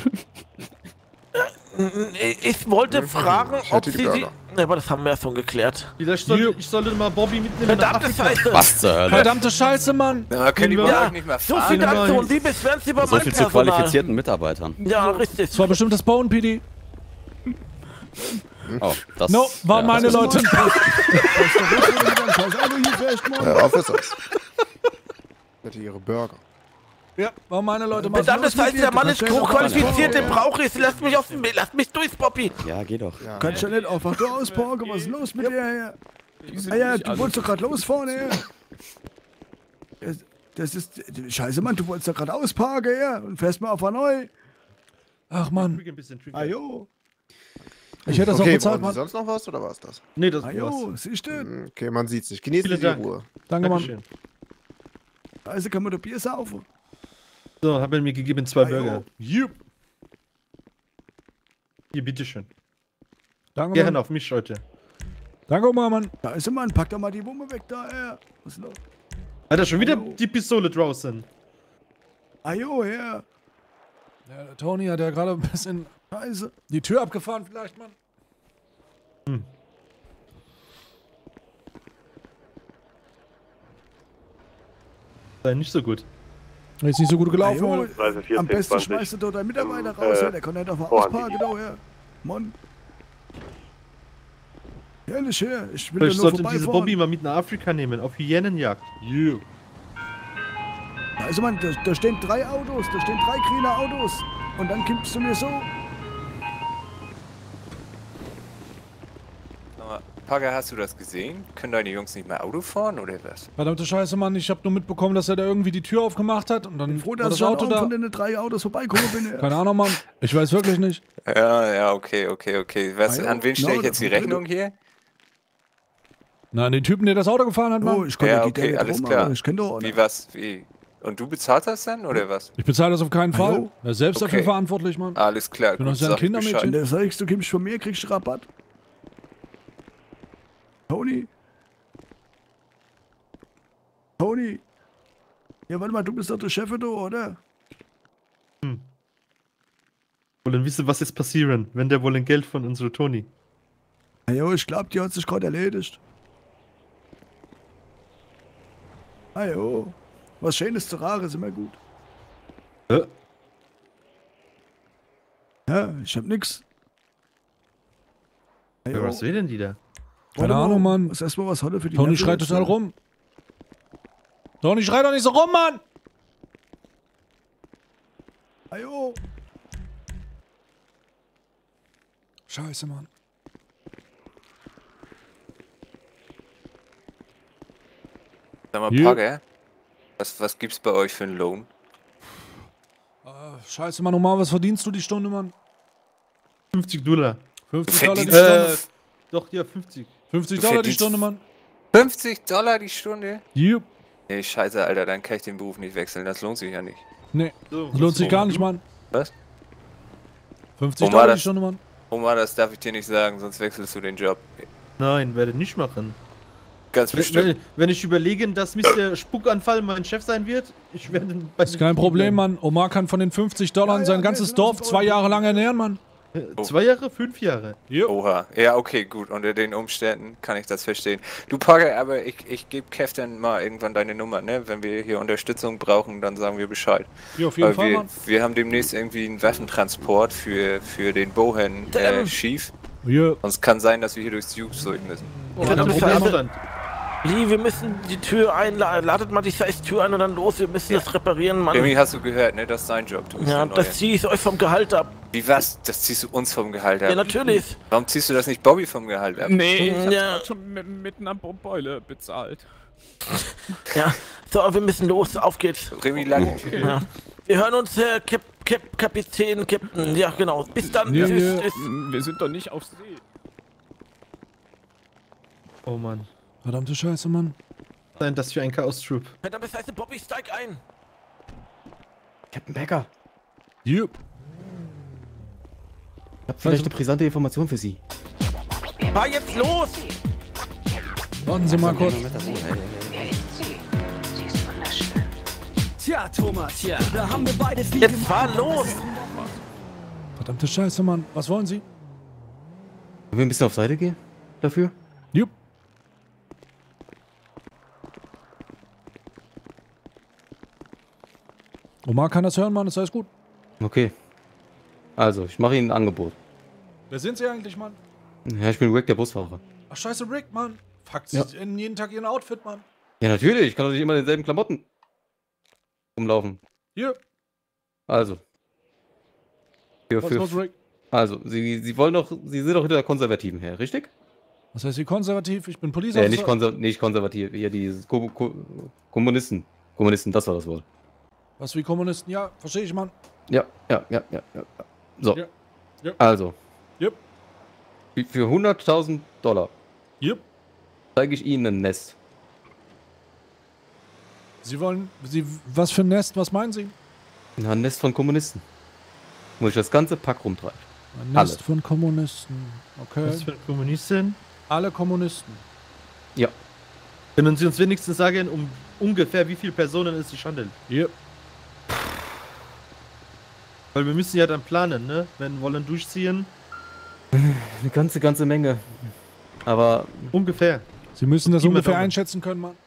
[SPEAKER 9] Ich wollte fragen,
[SPEAKER 13] Ich
[SPEAKER 9] ob
[SPEAKER 13] hätte
[SPEAKER 9] Sie
[SPEAKER 13] die
[SPEAKER 9] die...
[SPEAKER 13] Burger.
[SPEAKER 9] Nee, aber das haben wir ja schon geklärt.
[SPEAKER 4] Vielleicht sollte, ich sollte mal Bobby mitnehmen nach
[SPEAKER 9] Verdammte
[SPEAKER 4] Afrika.
[SPEAKER 9] Scheiße!
[SPEAKER 11] Was zur Hölle?
[SPEAKER 2] Verdammte Scheiße, Mann.
[SPEAKER 10] Na, können die
[SPEAKER 4] Ja,
[SPEAKER 10] Burger nicht mehr
[SPEAKER 9] So
[SPEAKER 10] fahren?
[SPEAKER 9] viel
[SPEAKER 4] Einmal-
[SPEAKER 9] dazu und Sie beschweren sich über
[SPEAKER 11] So
[SPEAKER 9] mein
[SPEAKER 11] viel zu
[SPEAKER 9] Personal.
[SPEAKER 11] qualifizierten Mitarbeitern.
[SPEAKER 9] Ja, richtig.
[SPEAKER 2] Das war bestimmt das Bone P D.
[SPEAKER 11] Oh, das...
[SPEAKER 2] No, waren
[SPEAKER 11] ja,
[SPEAKER 2] meine
[SPEAKER 11] das ist-
[SPEAKER 2] Leute.
[SPEAKER 13] Äh, Officers. Ich hätte ihre Burger.
[SPEAKER 2] Ja, waren meine Leute. Mann.
[SPEAKER 9] Verdammte Scheiße, der Mann ist hochqualifiziert, den
[SPEAKER 13] Ja.
[SPEAKER 9] brauche ich. Lass mich aus dem Bild, lass mich durch, Bobby.
[SPEAKER 11] Ja, geh doch.
[SPEAKER 13] Ja.
[SPEAKER 5] Kannst du nicht einfach da ausparken? Was ist los mit dir hier? Ah ja, du wolltest doch gerade losfahren, ja. Das, das ist... Scheiße, Mann, du wolltest doch gerade ausparken, ja. Und fährst mal auf eine neu.
[SPEAKER 2] Ach, Mann.
[SPEAKER 4] Ein bisschen tricky.
[SPEAKER 5] Ah jo.
[SPEAKER 2] Ich hätte das
[SPEAKER 13] Okay,
[SPEAKER 2] auch bezahlt,
[SPEAKER 13] brauchen Sie
[SPEAKER 2] Mann.
[SPEAKER 13] sonst noch was oder war's das?
[SPEAKER 4] Nee, das
[SPEAKER 5] Ah
[SPEAKER 4] war's.
[SPEAKER 5] jo, siehst du?
[SPEAKER 13] Hm, Okay, man sieht's nicht. Genießen
[SPEAKER 4] Vielen
[SPEAKER 13] Sie die
[SPEAKER 4] Dank.
[SPEAKER 13] Ruhe.
[SPEAKER 2] Danke, Mann.
[SPEAKER 4] Dankeschön.
[SPEAKER 5] Also kann man doch Bier saufen.
[SPEAKER 4] So, hab er mir gegeben zwei
[SPEAKER 5] Ah, jo.
[SPEAKER 4] Burger.
[SPEAKER 2] Jupp.
[SPEAKER 4] Hier, bitteschön.
[SPEAKER 2] Danke,
[SPEAKER 4] Gerne
[SPEAKER 2] Mann.
[SPEAKER 4] auf mich heute.
[SPEAKER 2] Danke, Oma, Mann.
[SPEAKER 5] Da ist er, Mann. Pack doch mal die Wumme weg da, ja. Was ist los?
[SPEAKER 4] Hat er schon wieder
[SPEAKER 5] Hallo.
[SPEAKER 4] die Pistole draußen?
[SPEAKER 5] Ah jo, ja.
[SPEAKER 2] Ja, der Tony hat ja gerade ein bisschen
[SPEAKER 5] Scheiße.
[SPEAKER 2] die Tür abgefahren, vielleicht, Mann.
[SPEAKER 4] Sei nicht so gut.
[SPEAKER 2] Ist nicht so gut
[SPEAKER 5] Ah,
[SPEAKER 2] gelaufen,
[SPEAKER 5] jo,
[SPEAKER 2] oder?
[SPEAKER 1] dreißig vier
[SPEAKER 5] am
[SPEAKER 1] zehn
[SPEAKER 5] besten
[SPEAKER 1] zwanzig.
[SPEAKER 5] schmeißt du doch deinen Mitarbeiter
[SPEAKER 1] Ähm,
[SPEAKER 5] raus,
[SPEAKER 1] äh,
[SPEAKER 5] ja. Der kann nicht einfach
[SPEAKER 1] Vorhand
[SPEAKER 5] ausparken,
[SPEAKER 1] die-
[SPEAKER 5] da, ja. Mann. Ehrlich, her. Ich will
[SPEAKER 4] Vielleicht
[SPEAKER 5] da nur
[SPEAKER 4] sollte diese Bobby
[SPEAKER 5] vorbeifahren.
[SPEAKER 4] mal mit nach Afrika nehmen, auf Hyänenjagd.
[SPEAKER 2] Yeah.
[SPEAKER 5] Also, Mann, da, da stehen drei Autos. Da stehen drei grüne Autos. Und dann kippst du mir so.
[SPEAKER 10] Sag mal, Paga, hast du das gesehen? Können deine Jungs nicht mehr Auto fahren oder was?
[SPEAKER 2] Verdammte Scheiße, Mann. Ich habe nur mitbekommen, dass er da irgendwie die Tür aufgemacht hat und dann
[SPEAKER 5] Froh,
[SPEAKER 2] war
[SPEAKER 5] dass
[SPEAKER 2] das
[SPEAKER 5] ich an
[SPEAKER 2] Auto
[SPEAKER 5] einem
[SPEAKER 2] da.
[SPEAKER 5] von den drei Autos vorbeikommen bin. Ja.
[SPEAKER 2] Keine Ahnung, Mann. Ich weiß wirklich nicht.
[SPEAKER 10] Ja, ja, okay, okay, okay. Was,
[SPEAKER 5] Ah, ja.
[SPEAKER 10] an wen stelle ich
[SPEAKER 5] Na,
[SPEAKER 10] jetzt die
[SPEAKER 5] das-
[SPEAKER 10] Rechnung hier?
[SPEAKER 2] Nein, den Typen, der das Auto gefahren hat, Mann.
[SPEAKER 5] Oh, ich kann
[SPEAKER 10] Ja,
[SPEAKER 5] ja,
[SPEAKER 10] okay,
[SPEAKER 5] nicht
[SPEAKER 10] alles
[SPEAKER 5] rum,
[SPEAKER 10] klar.
[SPEAKER 5] aber Ich kenn doch.
[SPEAKER 10] Wie was? Wie? Und du bezahlst das dann oder was?
[SPEAKER 2] Ich bezahle das auf keinen Fall.
[SPEAKER 5] Hallo?
[SPEAKER 2] Er ist selbst dafür
[SPEAKER 10] Okay.
[SPEAKER 2] verantwortlich, Mann.
[SPEAKER 10] Alles klar,
[SPEAKER 2] bin
[SPEAKER 10] gut,
[SPEAKER 2] doch sein
[SPEAKER 10] sag ich
[SPEAKER 2] Kindermädchen.
[SPEAKER 10] Bescheid.
[SPEAKER 5] Wenn du sagst, du kommst von mir, kriegst du Rabatt. Tony? Tony? Ja, warte mal, du bist doch der Chef da, oder?
[SPEAKER 4] Wollen wissen, was jetzt passieren, wenn der wollen Geld von unserer Toni.
[SPEAKER 5] Na jo, ich glaub, die hat sich gerade erledigt. Ah jo.
[SPEAKER 2] Was Schönes zu Rare ist immer gut.
[SPEAKER 4] Ja.
[SPEAKER 2] Ja, ich hab nix.
[SPEAKER 4] Ja, was will denn die da?
[SPEAKER 2] Keine Ahnung, Mann.
[SPEAKER 13] Was erstmal was heute für die
[SPEAKER 2] Tony
[SPEAKER 13] Nerven
[SPEAKER 2] schreit
[SPEAKER 13] ist,
[SPEAKER 2] total
[SPEAKER 13] ne?
[SPEAKER 2] rum. Tony, schreit doch nicht so rum, Mann!
[SPEAKER 13] Ajo.
[SPEAKER 2] Scheiße, Mann.
[SPEAKER 10] Sag mal,
[SPEAKER 2] Ja.
[SPEAKER 10] Pagge, was, was gibt's bei euch für einen Lohn?
[SPEAKER 2] Äh, scheiße, Mann, normal, was verdienst du die Stunde, Mann?
[SPEAKER 4] fünfzig Dollar.
[SPEAKER 2] fünfzig Dollar die
[SPEAKER 10] verdienst-
[SPEAKER 2] Stunde.
[SPEAKER 4] Äh, doch, ja, fünfzig.
[SPEAKER 2] fünfzig
[SPEAKER 10] du
[SPEAKER 2] Dollar die
[SPEAKER 10] verdienst-
[SPEAKER 2] Stunde, Mann.
[SPEAKER 10] fünfzig Dollar die Stunde?
[SPEAKER 2] Yep.
[SPEAKER 10] Nee, scheiße, Alter, dann kann ich den Beruf nicht wechseln, das lohnt sich ja nicht.
[SPEAKER 2] Nee,
[SPEAKER 4] So,
[SPEAKER 2] das lohnt sich
[SPEAKER 4] was-
[SPEAKER 2] gar nicht, Mann.
[SPEAKER 10] Was?
[SPEAKER 2] fünfzig
[SPEAKER 10] Wo war
[SPEAKER 2] Dollar die
[SPEAKER 10] das?
[SPEAKER 2] Stunde, Mann.
[SPEAKER 10] Oma, das darf ich dir nicht sagen, sonst wechselst du den Job.
[SPEAKER 4] Nein, werde nicht machen.
[SPEAKER 10] Ganz
[SPEAKER 4] Wenn,
[SPEAKER 10] bestimmt.
[SPEAKER 4] wenn, wenn ich überlege, dass Mister Spuckanfall mein Chef sein wird, ich werde...
[SPEAKER 2] Das ist kein Problem, Mann. Omar kann von den fünfzig Dollar sein ganzes Dorf zwei Jahre lang ernähren, Mann.
[SPEAKER 4] Zwei Jahre, fünf Jahre.
[SPEAKER 10] Oha. Ja, okay, gut. Unter den Umständen kann ich das verstehen. Du, Parker, aber ich, ich gebe Kev dann mal irgendwann deine Nummer, ne? Wenn wir hier Unterstützung brauchen, dann sagen wir Bescheid.
[SPEAKER 2] Ja, auf jeden
[SPEAKER 10] Weil
[SPEAKER 2] Fall,
[SPEAKER 10] wir,
[SPEAKER 2] Mann.
[SPEAKER 10] wir haben demnächst irgendwie einen Waffentransport für, für den Bohen äh, Chief.
[SPEAKER 2] Ja.
[SPEAKER 10] Und es kann sein, dass wir hier durchs Dukes durch müssen.
[SPEAKER 2] Oh, kein Problem, Mann.
[SPEAKER 9] Lee, wir müssen die Tür einladen. Ladet mal die scheiß Tür ein und dann los. Wir müssen das reparieren, Mann.
[SPEAKER 10] Irgendwie hast du gehört, ne? Das ist sein Job. Du bist
[SPEAKER 9] Ja,
[SPEAKER 10] der
[SPEAKER 9] das
[SPEAKER 10] Neue.
[SPEAKER 9] ziehe ich euch vom Gehalt ab.
[SPEAKER 10] Wie was? Das ziehst du uns vom Gehalt ab?
[SPEAKER 9] Ja, natürlich.
[SPEAKER 10] Warum ziehst du das nicht Bobby vom Gehalt ab?
[SPEAKER 12] Nee, ich hab's
[SPEAKER 9] Ja.
[SPEAKER 12] grad schon mit, mitten am Beule bezahlt.
[SPEAKER 9] Ja, so, wir müssen los. Auf geht's.
[SPEAKER 10] Remy, lange.
[SPEAKER 12] Okay.
[SPEAKER 9] Ja. Wir hören uns, äh, Cap, Cap, Kapitän, Captain. Ja, genau. Bis dann.
[SPEAKER 2] Ja,
[SPEAKER 9] Tschüss,
[SPEAKER 2] ja.
[SPEAKER 9] tschüss.
[SPEAKER 12] Wir sind doch nicht auf See.
[SPEAKER 4] Oh Mann.
[SPEAKER 2] Verdammte Scheiße, Mann.
[SPEAKER 4] Nein, das für ein Chaos-Troop.
[SPEAKER 9] Verdammt, das heißt, Bobby, steig ein.
[SPEAKER 5] Captain Becker,
[SPEAKER 2] Yep.
[SPEAKER 5] ich hab vielleicht eine brisante Information für Sie.
[SPEAKER 9] Fahr jetzt los.
[SPEAKER 2] Warten Sie mal kurz.
[SPEAKER 14] Tja, Thomas, ja, da haben wir beide viel
[SPEAKER 9] Jetzt fahr los.
[SPEAKER 2] Verdammte Scheiße, Mann. Was wollen Sie?
[SPEAKER 5] Wollen wir ein bisschen auf Seite gehen dafür?
[SPEAKER 2] Jupp. Omar kann das hören, Mann. Ist alles gut.
[SPEAKER 5] Okay. Also, ich mache Ihnen ein Angebot.
[SPEAKER 2] Wer sind Sie eigentlich, Mann?
[SPEAKER 5] Ja, ich bin Rick, der Busfahrer.
[SPEAKER 2] Ach, scheiße, Rick, Mann. Fuck, Sie
[SPEAKER 5] Ja.
[SPEAKER 2] ändern jeden Tag Ihren Outfit, Mann.
[SPEAKER 5] Ja, natürlich. Ich kann doch nicht immer in denselben Klamotten rumlaufen.
[SPEAKER 2] Hier.
[SPEAKER 5] Also. Für,
[SPEAKER 2] Was
[SPEAKER 5] für,
[SPEAKER 2] los, Rick?
[SPEAKER 5] also, Sie, Sie wollen doch, Sie sind doch hinter der Konservativen her, richtig?
[SPEAKER 2] Was heißt Sie konservativ? Ich bin Police
[SPEAKER 5] Äh,
[SPEAKER 2] Officer.
[SPEAKER 5] nicht, konser nicht konservativ, hier die Ko Ko Kommunisten. Kommunisten, das war das Wort.
[SPEAKER 2] Was wie Kommunisten? Ja, verstehe ich, Mann.
[SPEAKER 5] Ja, ja, ja, ja, ja. So.
[SPEAKER 2] Ja. Ja.
[SPEAKER 5] Also.
[SPEAKER 2] Yep.
[SPEAKER 5] Für- Für hunderttausend Dollar.
[SPEAKER 2] Yep.
[SPEAKER 5] Zeige ich Ihnen ein Nest.
[SPEAKER 2] Sie wollen. Sie. Was für ein Nest? Was meinen Sie?
[SPEAKER 5] Na, ein Nest von Kommunisten. Wo ich das ganze Pack rumtreibe.
[SPEAKER 2] Ein Nest
[SPEAKER 5] Alle.
[SPEAKER 2] von Kommunisten. Okay.
[SPEAKER 4] Was für Kommunisten?
[SPEAKER 2] Alle Kommunisten.
[SPEAKER 5] Ja.
[SPEAKER 4] Können Sie uns wenigstens sagen, um ungefähr wie viele Personen es sich handelt?
[SPEAKER 2] Yep.
[SPEAKER 4] Weil wir müssen ja dann planen, ne? Wenn wollen durchziehen.
[SPEAKER 5] Eine ganze, ganze Menge. Aber
[SPEAKER 4] ungefähr.
[SPEAKER 2] Sie müssen das
[SPEAKER 4] Gib mir
[SPEAKER 2] ungefähr
[SPEAKER 4] Daumen.
[SPEAKER 2] einschätzen können, Mann.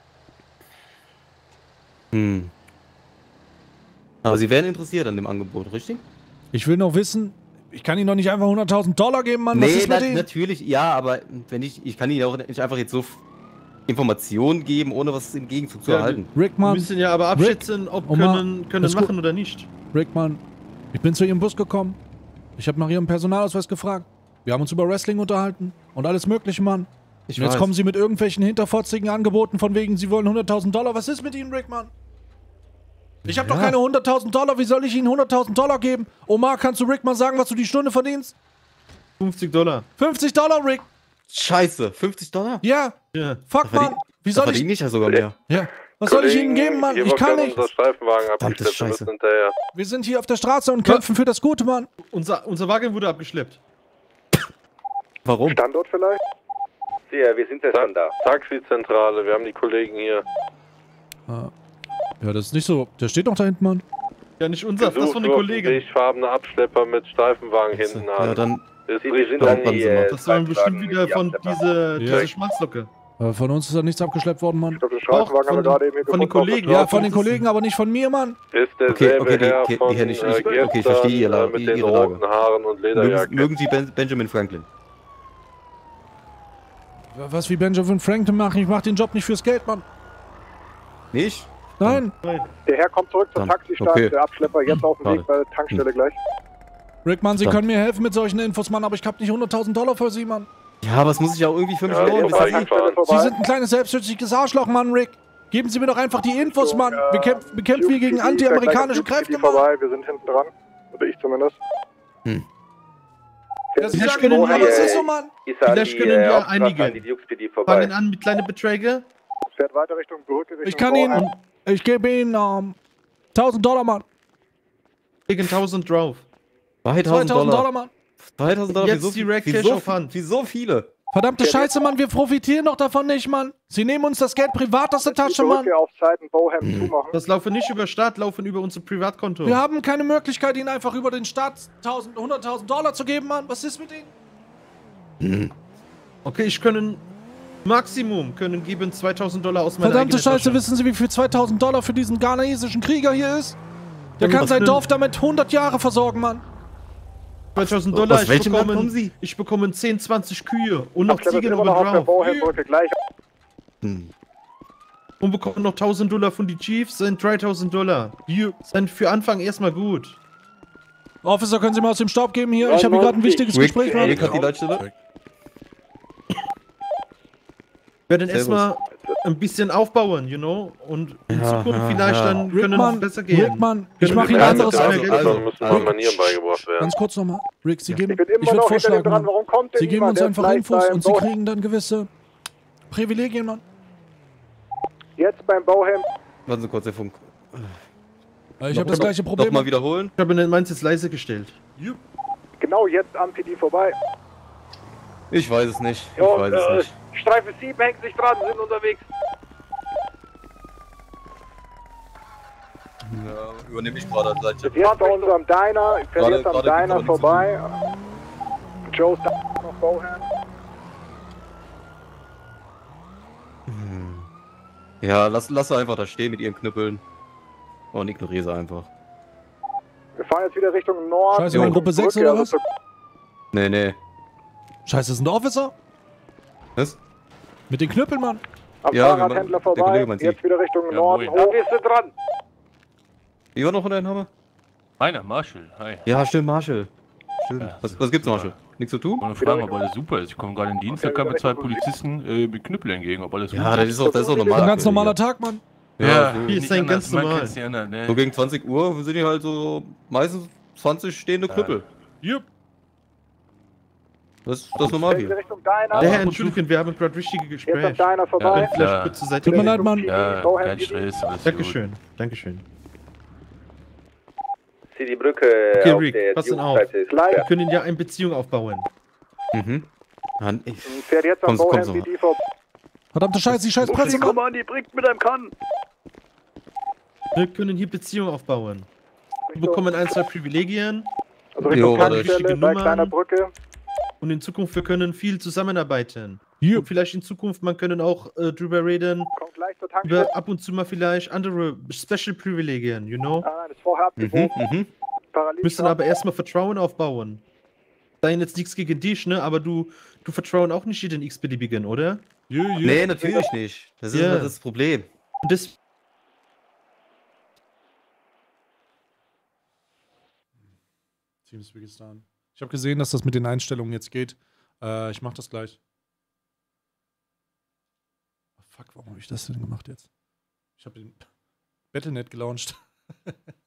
[SPEAKER 5] Hm. Aber Sie wären interessiert an dem Angebot, richtig?
[SPEAKER 2] Ich will noch wissen. Ich kann Ihnen doch nicht einfach hunderttausend Dollar geben, Mann. Was
[SPEAKER 5] Nee,
[SPEAKER 2] ist mit
[SPEAKER 5] na,
[SPEAKER 2] Ihnen?
[SPEAKER 5] natürlich, ja, aber wenn ich, ich kann Ihnen auch nicht einfach jetzt so f- Informationen geben, ohne was im Gegenzug zu
[SPEAKER 4] Ja,
[SPEAKER 5] erhalten.
[SPEAKER 2] Rick,
[SPEAKER 4] Wir
[SPEAKER 2] Mann.
[SPEAKER 4] müssen ja aber abschätzen, ob
[SPEAKER 2] Oma,
[SPEAKER 4] können, können
[SPEAKER 2] ist gut.
[SPEAKER 4] machen oder nicht.
[SPEAKER 2] Rick, Mann. Ich bin zu Ihrem Bus gekommen. Ich habe nach Ihrem Personalausweis gefragt. Wir haben uns über Wrestling unterhalten und alles Mögliche, Mann.
[SPEAKER 5] Ich
[SPEAKER 2] und jetzt
[SPEAKER 5] weiß.
[SPEAKER 2] kommen Sie mit irgendwelchen hinterfotzigen Angeboten von wegen, Sie wollen hunderttausend Dollar. Was ist mit Ihnen, Rick, Mann? Ich habe
[SPEAKER 5] Ja.
[SPEAKER 2] doch keine hunderttausend Dollar. Wie soll ich Ihnen hunderttausend Dollar geben? Omar, kannst du Rick mal sagen, was du die Stunde verdienst?
[SPEAKER 4] fünfzig Dollar.
[SPEAKER 2] fünfzig Dollar, Rick.
[SPEAKER 5] Scheiße, fünfzig Dollar?
[SPEAKER 2] Ja.
[SPEAKER 4] Ja.
[SPEAKER 2] Fuck,
[SPEAKER 5] Da verdien-
[SPEAKER 2] Mann. Wie
[SPEAKER 5] Da
[SPEAKER 2] soll
[SPEAKER 5] verdiene
[SPEAKER 2] ich...
[SPEAKER 5] ich ja sogar mehr.
[SPEAKER 2] Ja. Was soll ich Ihnen geben, Mann? Ich kann nicht.
[SPEAKER 3] Unser Streifenwagen
[SPEAKER 5] Verdammte
[SPEAKER 3] abgeschleppt, wir
[SPEAKER 5] Scheiße.
[SPEAKER 3] müssen hinterher.
[SPEAKER 2] Wir sind hier auf der Straße und kämpfen für das Gute, Mann.
[SPEAKER 4] Unser, unser Wagen wurde abgeschleppt.
[SPEAKER 5] Warum?
[SPEAKER 1] Standort vielleicht? Ja, wir sind ja schon da.
[SPEAKER 3] Taxizentrale, wir haben die Kollegen hier.
[SPEAKER 2] Ah. Ja, das ist nicht so. Der steht doch da hinten, Mann.
[SPEAKER 4] Ja, nicht unser, das
[SPEAKER 3] Gesucht
[SPEAKER 4] von den
[SPEAKER 3] wird ein
[SPEAKER 4] Kollegen.
[SPEAKER 3] beigefarbene Abschlepper mit Streifenwagen hinten an.
[SPEAKER 5] Ja, dann
[SPEAKER 3] Ist
[SPEAKER 1] Sie-
[SPEAKER 3] richtig
[SPEAKER 1] sind
[SPEAKER 3] dumm.
[SPEAKER 1] dann die, äh,
[SPEAKER 4] Das waren bestimmt wieder von
[SPEAKER 1] Abschlepper.
[SPEAKER 4] diese,
[SPEAKER 2] Ja.
[SPEAKER 4] diese Schmalzlocke.
[SPEAKER 2] Äh, von uns ist da nichts abgeschleppt worden, Mann.
[SPEAKER 1] Ich glaube, den Streifenwagen haben wir gerade eben hier
[SPEAKER 4] von den
[SPEAKER 1] gefunden.
[SPEAKER 4] Kollegen.
[SPEAKER 2] Ja, von den Kollegen, aber nicht von mir, Mann.
[SPEAKER 3] Ist
[SPEAKER 11] Okay,
[SPEAKER 3] derselbe
[SPEAKER 11] okay, die,
[SPEAKER 3] Herr
[SPEAKER 11] die,
[SPEAKER 3] von
[SPEAKER 11] die Herren, ich,
[SPEAKER 3] äh,
[SPEAKER 11] ich, okay, ich verstehe ihr,
[SPEAKER 3] gestern,
[SPEAKER 11] La-
[SPEAKER 3] äh, mit
[SPEAKER 11] ihre
[SPEAKER 3] den
[SPEAKER 11] Lage.
[SPEAKER 3] roten Haaren und
[SPEAKER 11] Mögen,
[SPEAKER 3] Lederjacke.
[SPEAKER 11] mögen Sie ben, Benjamin Franklin?
[SPEAKER 2] Was wie Benjamin Franklin machen? Ich mach den Job nicht fürs Geld, Mann.
[SPEAKER 11] Nicht?
[SPEAKER 2] Nein.
[SPEAKER 1] Der Herr kommt zurück zum
[SPEAKER 11] Dann,
[SPEAKER 1] Taxistand,
[SPEAKER 11] okay.
[SPEAKER 1] der Abschlepper jetzt auf dem
[SPEAKER 11] Schade.
[SPEAKER 1] Weg bei der Tankstelle gleich.
[SPEAKER 2] Rick, Mann, Sie
[SPEAKER 11] Dann.
[SPEAKER 2] können mir helfen mit solchen Infos, Mann, aber ich hab nicht hunderttausend Dollar für Sie, Mann.
[SPEAKER 11] Ja, aber es muss sich auch irgendwie für mich
[SPEAKER 3] Ja,
[SPEAKER 11] lohnen.
[SPEAKER 3] vorbei
[SPEAKER 11] wissen Sie?
[SPEAKER 3] gefahren.
[SPEAKER 2] Sie sind ein kleines selbstsüchtiges Arschloch, Mann, Rick. Geben Sie mir doch einfach die Infos, Mann. Wir kämpfen, wir kämpfen hier gegen anti-amerikanische Kräfte, Mann.
[SPEAKER 1] vorbei, wir sind hinten dran. Oder ich zumindest.
[SPEAKER 11] Hm.
[SPEAKER 2] Ja, Sie
[SPEAKER 4] Vielleicht
[SPEAKER 2] sagen,
[SPEAKER 4] können
[SPEAKER 2] aber
[SPEAKER 4] wir-
[SPEAKER 2] es ist so, Mann.
[SPEAKER 4] Vielleicht können ja einige. Fangen an mit kleinen Beträgen.
[SPEAKER 1] Fährt weiter Richtung Brücke, Richtung
[SPEAKER 2] Ich kann
[SPEAKER 1] Bauheim.
[SPEAKER 2] Ihnen, ich gebe Ihnen ähm, tausend Dollar, Mann.
[SPEAKER 4] Gegen tausend drauf.
[SPEAKER 11] zweitausend
[SPEAKER 2] zweitausend Dollar,
[SPEAKER 11] Dollar.
[SPEAKER 2] Mann.
[SPEAKER 11] zweitausend Dollar
[SPEAKER 4] Jetzt
[SPEAKER 11] für so,
[SPEAKER 4] direkt
[SPEAKER 11] für
[SPEAKER 4] Cash
[SPEAKER 11] so,
[SPEAKER 4] auf Hand.
[SPEAKER 11] für so viele.
[SPEAKER 2] Verdammte Scheiße, Mann, wir profitieren doch davon nicht, Mann. Sie nehmen uns das Geld privat aus der
[SPEAKER 1] Die
[SPEAKER 2] Tasche, Mann.
[SPEAKER 1] Brücke auf Zeiten Bauheim zumachen.
[SPEAKER 4] Das laufen nicht über Staat, laufen über unser Privatkonto.
[SPEAKER 2] Wir haben keine Möglichkeit, Ihnen einfach über den Staat tausend, hunderttausend Dollar zu geben, Mann. Was ist mit Ihnen?
[SPEAKER 4] Okay, ich können Maximum können geben zweitausend Dollar aus meiner
[SPEAKER 2] Verdammte
[SPEAKER 4] eigenen
[SPEAKER 2] Scheiße,
[SPEAKER 4] Tasche.
[SPEAKER 2] wissen Sie, wie viel zweitausend Dollar für diesen ghanaesischen Krieger hier ist? Der kann
[SPEAKER 4] Was
[SPEAKER 2] sein
[SPEAKER 4] für-
[SPEAKER 2] Dorf damit hundert Jahre versorgen, Mann.
[SPEAKER 4] zweitausend Dollar,
[SPEAKER 11] Aus
[SPEAKER 4] ich
[SPEAKER 11] welchem Land
[SPEAKER 4] bekomme,
[SPEAKER 11] kommen Sie?
[SPEAKER 4] ich bekomme zehn, zwanzig Kühe und noch
[SPEAKER 1] Abschlepper ist
[SPEAKER 4] Ziegen
[SPEAKER 1] immer noch auf der
[SPEAKER 4] oben drauf.
[SPEAKER 1] Bauheimbrücke gleich.
[SPEAKER 11] Hm.
[SPEAKER 4] Und bekommen noch tausend Dollar von die Chiefs, sind dreitausend Dollar. Die sind für Anfang erstmal gut.
[SPEAKER 2] Officer, können Sie mal aus dem Staub geben hier? Ich habe hier gerade ein wichtiges
[SPEAKER 11] Rick,
[SPEAKER 2] Gespräch, Mann.
[SPEAKER 11] Rick hat die Leitstelle.
[SPEAKER 4] Wir werden
[SPEAKER 11] Servus.
[SPEAKER 4] erstmal ein bisschen aufbauen, you know? Und in
[SPEAKER 11] Ja,
[SPEAKER 4] Zukunft
[SPEAKER 11] ja,
[SPEAKER 4] vielleicht
[SPEAKER 11] ja.
[SPEAKER 4] dann können
[SPEAKER 2] Rickmann,
[SPEAKER 4] es besser gehen.
[SPEAKER 2] Rickmann, ich
[SPEAKER 4] Können
[SPEAKER 2] mache
[SPEAKER 4] wir
[SPEAKER 2] Ihnen ein
[SPEAKER 4] besser
[SPEAKER 2] anderes
[SPEAKER 4] mehr
[SPEAKER 3] Also,
[SPEAKER 4] Geld
[SPEAKER 3] also
[SPEAKER 4] machen.
[SPEAKER 3] müssen mal Manieren beigebracht werden.
[SPEAKER 2] Ganz kurz nochmal. Rick, Sie geben,
[SPEAKER 1] Ich bin immer
[SPEAKER 2] ich würde
[SPEAKER 1] noch hinter dem
[SPEAKER 2] vorschlagen,
[SPEAKER 1] dran.
[SPEAKER 2] Mann,
[SPEAKER 1] Warum kommt denn
[SPEAKER 2] Sie geben
[SPEAKER 1] niemand?
[SPEAKER 2] uns
[SPEAKER 1] Der
[SPEAKER 2] einfach
[SPEAKER 1] bleibt
[SPEAKER 2] Infos
[SPEAKER 1] beim
[SPEAKER 2] und Sie
[SPEAKER 1] Bauheim.
[SPEAKER 2] kriegen dann gewisse Privilegien, Mann.
[SPEAKER 1] Jetzt beim Bauheim.
[SPEAKER 11] Warten Sie kurz, der Funk.
[SPEAKER 2] Äh, Ich habe das gleiche Problem.
[SPEAKER 11] Nochmal wiederholen.
[SPEAKER 4] Ich habe meins jetzt leise gestellt.
[SPEAKER 1] Genau jetzt am P D vorbei.
[SPEAKER 11] Ich weiß es nicht. Ich
[SPEAKER 1] Jo,
[SPEAKER 11] weiß es
[SPEAKER 1] äh,
[SPEAKER 11] nicht.
[SPEAKER 1] Streife sieben hängt sich dran, sind unterwegs.
[SPEAKER 11] Ja, übernehme ich gerade als Leitstelle.
[SPEAKER 1] Jetzt bei unserem Diner, fährt
[SPEAKER 11] Gerade-
[SPEAKER 1] jetzt am
[SPEAKER 11] gerade
[SPEAKER 1] Diner
[SPEAKER 11] gekommen.
[SPEAKER 1] vorbei. Joe's Diner noch Bauheim.
[SPEAKER 11] Ja, lass, lass sie einfach da stehen mit ihren Knüppeln. Und ignoriere sie einfach.
[SPEAKER 1] Wir fahren jetzt wieder Richtung Norden.
[SPEAKER 2] Scheiße, in Gruppe sechs
[SPEAKER 1] Brücke,
[SPEAKER 2] oder
[SPEAKER 1] also
[SPEAKER 2] was?
[SPEAKER 1] zur-
[SPEAKER 11] Nee, nee.
[SPEAKER 2] Scheiße, das sind Officer?
[SPEAKER 11] Was?
[SPEAKER 2] Mit den Knüppeln, Mann.
[SPEAKER 1] Am
[SPEAKER 11] Ja, wir
[SPEAKER 1] Fahrradhändler
[SPEAKER 11] machen- der
[SPEAKER 1] vorbei.
[SPEAKER 11] Kollege meint Sie.
[SPEAKER 1] Jetzt wieder Richtung
[SPEAKER 7] Ja,
[SPEAKER 1] Norden
[SPEAKER 7] moin.
[SPEAKER 1] hoch. Da bist du dran.
[SPEAKER 11] Wie war noch dein Name?
[SPEAKER 7] Meiner, Marshall, hi.
[SPEAKER 11] Ja, stimmt, Marshall. Stimmt.
[SPEAKER 7] Ja,
[SPEAKER 11] was, was gibt's, Marshall? Nichts zu tun?
[SPEAKER 7] Und fragen, ob alles super ist. Ich komme gerade in den Dienst, da kamen mir zwei Polizisten äh, mit Knüppel entgegen, ob alles
[SPEAKER 11] Ja, das ist auch, das ist auch normal.
[SPEAKER 2] Ein ganz normaler Tag, Mann.
[SPEAKER 11] Ja,
[SPEAKER 4] Hier
[SPEAKER 11] so,
[SPEAKER 4] ist ein ganz
[SPEAKER 7] man
[SPEAKER 4] normal.
[SPEAKER 7] kennt's nicht anders, ne?
[SPEAKER 11] so gegen zwanzig Uhr sind die halt so meistens zwanzig stehende Knüppel.
[SPEAKER 7] Jupp.
[SPEAKER 11] Das, das ist normal
[SPEAKER 1] Jetzt wieder
[SPEAKER 11] hier.
[SPEAKER 1] Richtung Diner.
[SPEAKER 4] Der Herr, Entschuldigung, wir haben gerade wichtige
[SPEAKER 1] Jetzt am
[SPEAKER 4] Gespräche.
[SPEAKER 1] Diner vorbei.
[SPEAKER 4] Ja, vielleicht
[SPEAKER 7] Ja.
[SPEAKER 4] kurz zur Seite.
[SPEAKER 2] Tut mir
[SPEAKER 4] gehen.
[SPEAKER 2] leid, Mann.
[SPEAKER 7] Ja,
[SPEAKER 1] Bauheim
[SPEAKER 7] kein
[SPEAKER 1] P D.
[SPEAKER 7] Stress, alles
[SPEAKER 4] Dankeschön, Dankeschön.
[SPEAKER 1] Sieh die Brücke
[SPEAKER 4] Okay,
[SPEAKER 1] auf
[SPEAKER 4] Rick,
[SPEAKER 1] der
[SPEAKER 4] pass dann auf.
[SPEAKER 1] Duke-Seite ist
[SPEAKER 4] Wir
[SPEAKER 1] leer.
[SPEAKER 4] können ja eine Beziehung aufbauen.
[SPEAKER 11] Mhm. Mann, ich,
[SPEAKER 1] Fährt jetzt am
[SPEAKER 11] Komm's-
[SPEAKER 1] Bauheim
[SPEAKER 11] komm's
[SPEAKER 1] P D vorbei.
[SPEAKER 2] Verdammte Scheiße, die scheiß Presse, Mann.
[SPEAKER 1] an, die bringt mit einem Kann.
[SPEAKER 4] Wir können hier Beziehung aufbauen. Wir bekommen ein, zwei Privilegien
[SPEAKER 1] Also
[SPEAKER 11] Jo,
[SPEAKER 1] Richtung
[SPEAKER 11] warte.
[SPEAKER 1] Tankstelle bei
[SPEAKER 4] Nummern.
[SPEAKER 1] kleiner Brücke.
[SPEAKER 4] und in Zukunft wir können viel zusammenarbeiten.
[SPEAKER 2] Jupp.
[SPEAKER 4] Und vielleicht in Zukunft, man können auch äh, drüber reden,
[SPEAKER 1] Kommt gleich zur Tankstelle.
[SPEAKER 4] über ab und zu mal vielleicht andere Special Privilegien, you know?
[SPEAKER 1] Ah, nein, ist vorher
[SPEAKER 11] mhm,
[SPEAKER 1] abgebogen.
[SPEAKER 11] mhm.
[SPEAKER 1] Parallel
[SPEAKER 4] Müssen aber erstmal Vertrauen aufbauen. Sei jetzt nichts gegen dich, ne? Aber du, du vertrauen auch nicht jeden x-beliebigen, oder?
[SPEAKER 11] Nee, natürlich nicht. Das ist
[SPEAKER 4] Ja.
[SPEAKER 11] halt das Problem.
[SPEAKER 4] Und das.
[SPEAKER 2] Teamspeakistan. Ich habe gesehen, dass das mit den Einstellungen jetzt geht. Äh, ich mach das gleich. Oh, fuck, warum habe ich das denn gemacht jetzt? Ich habe den Battlenet gelauncht.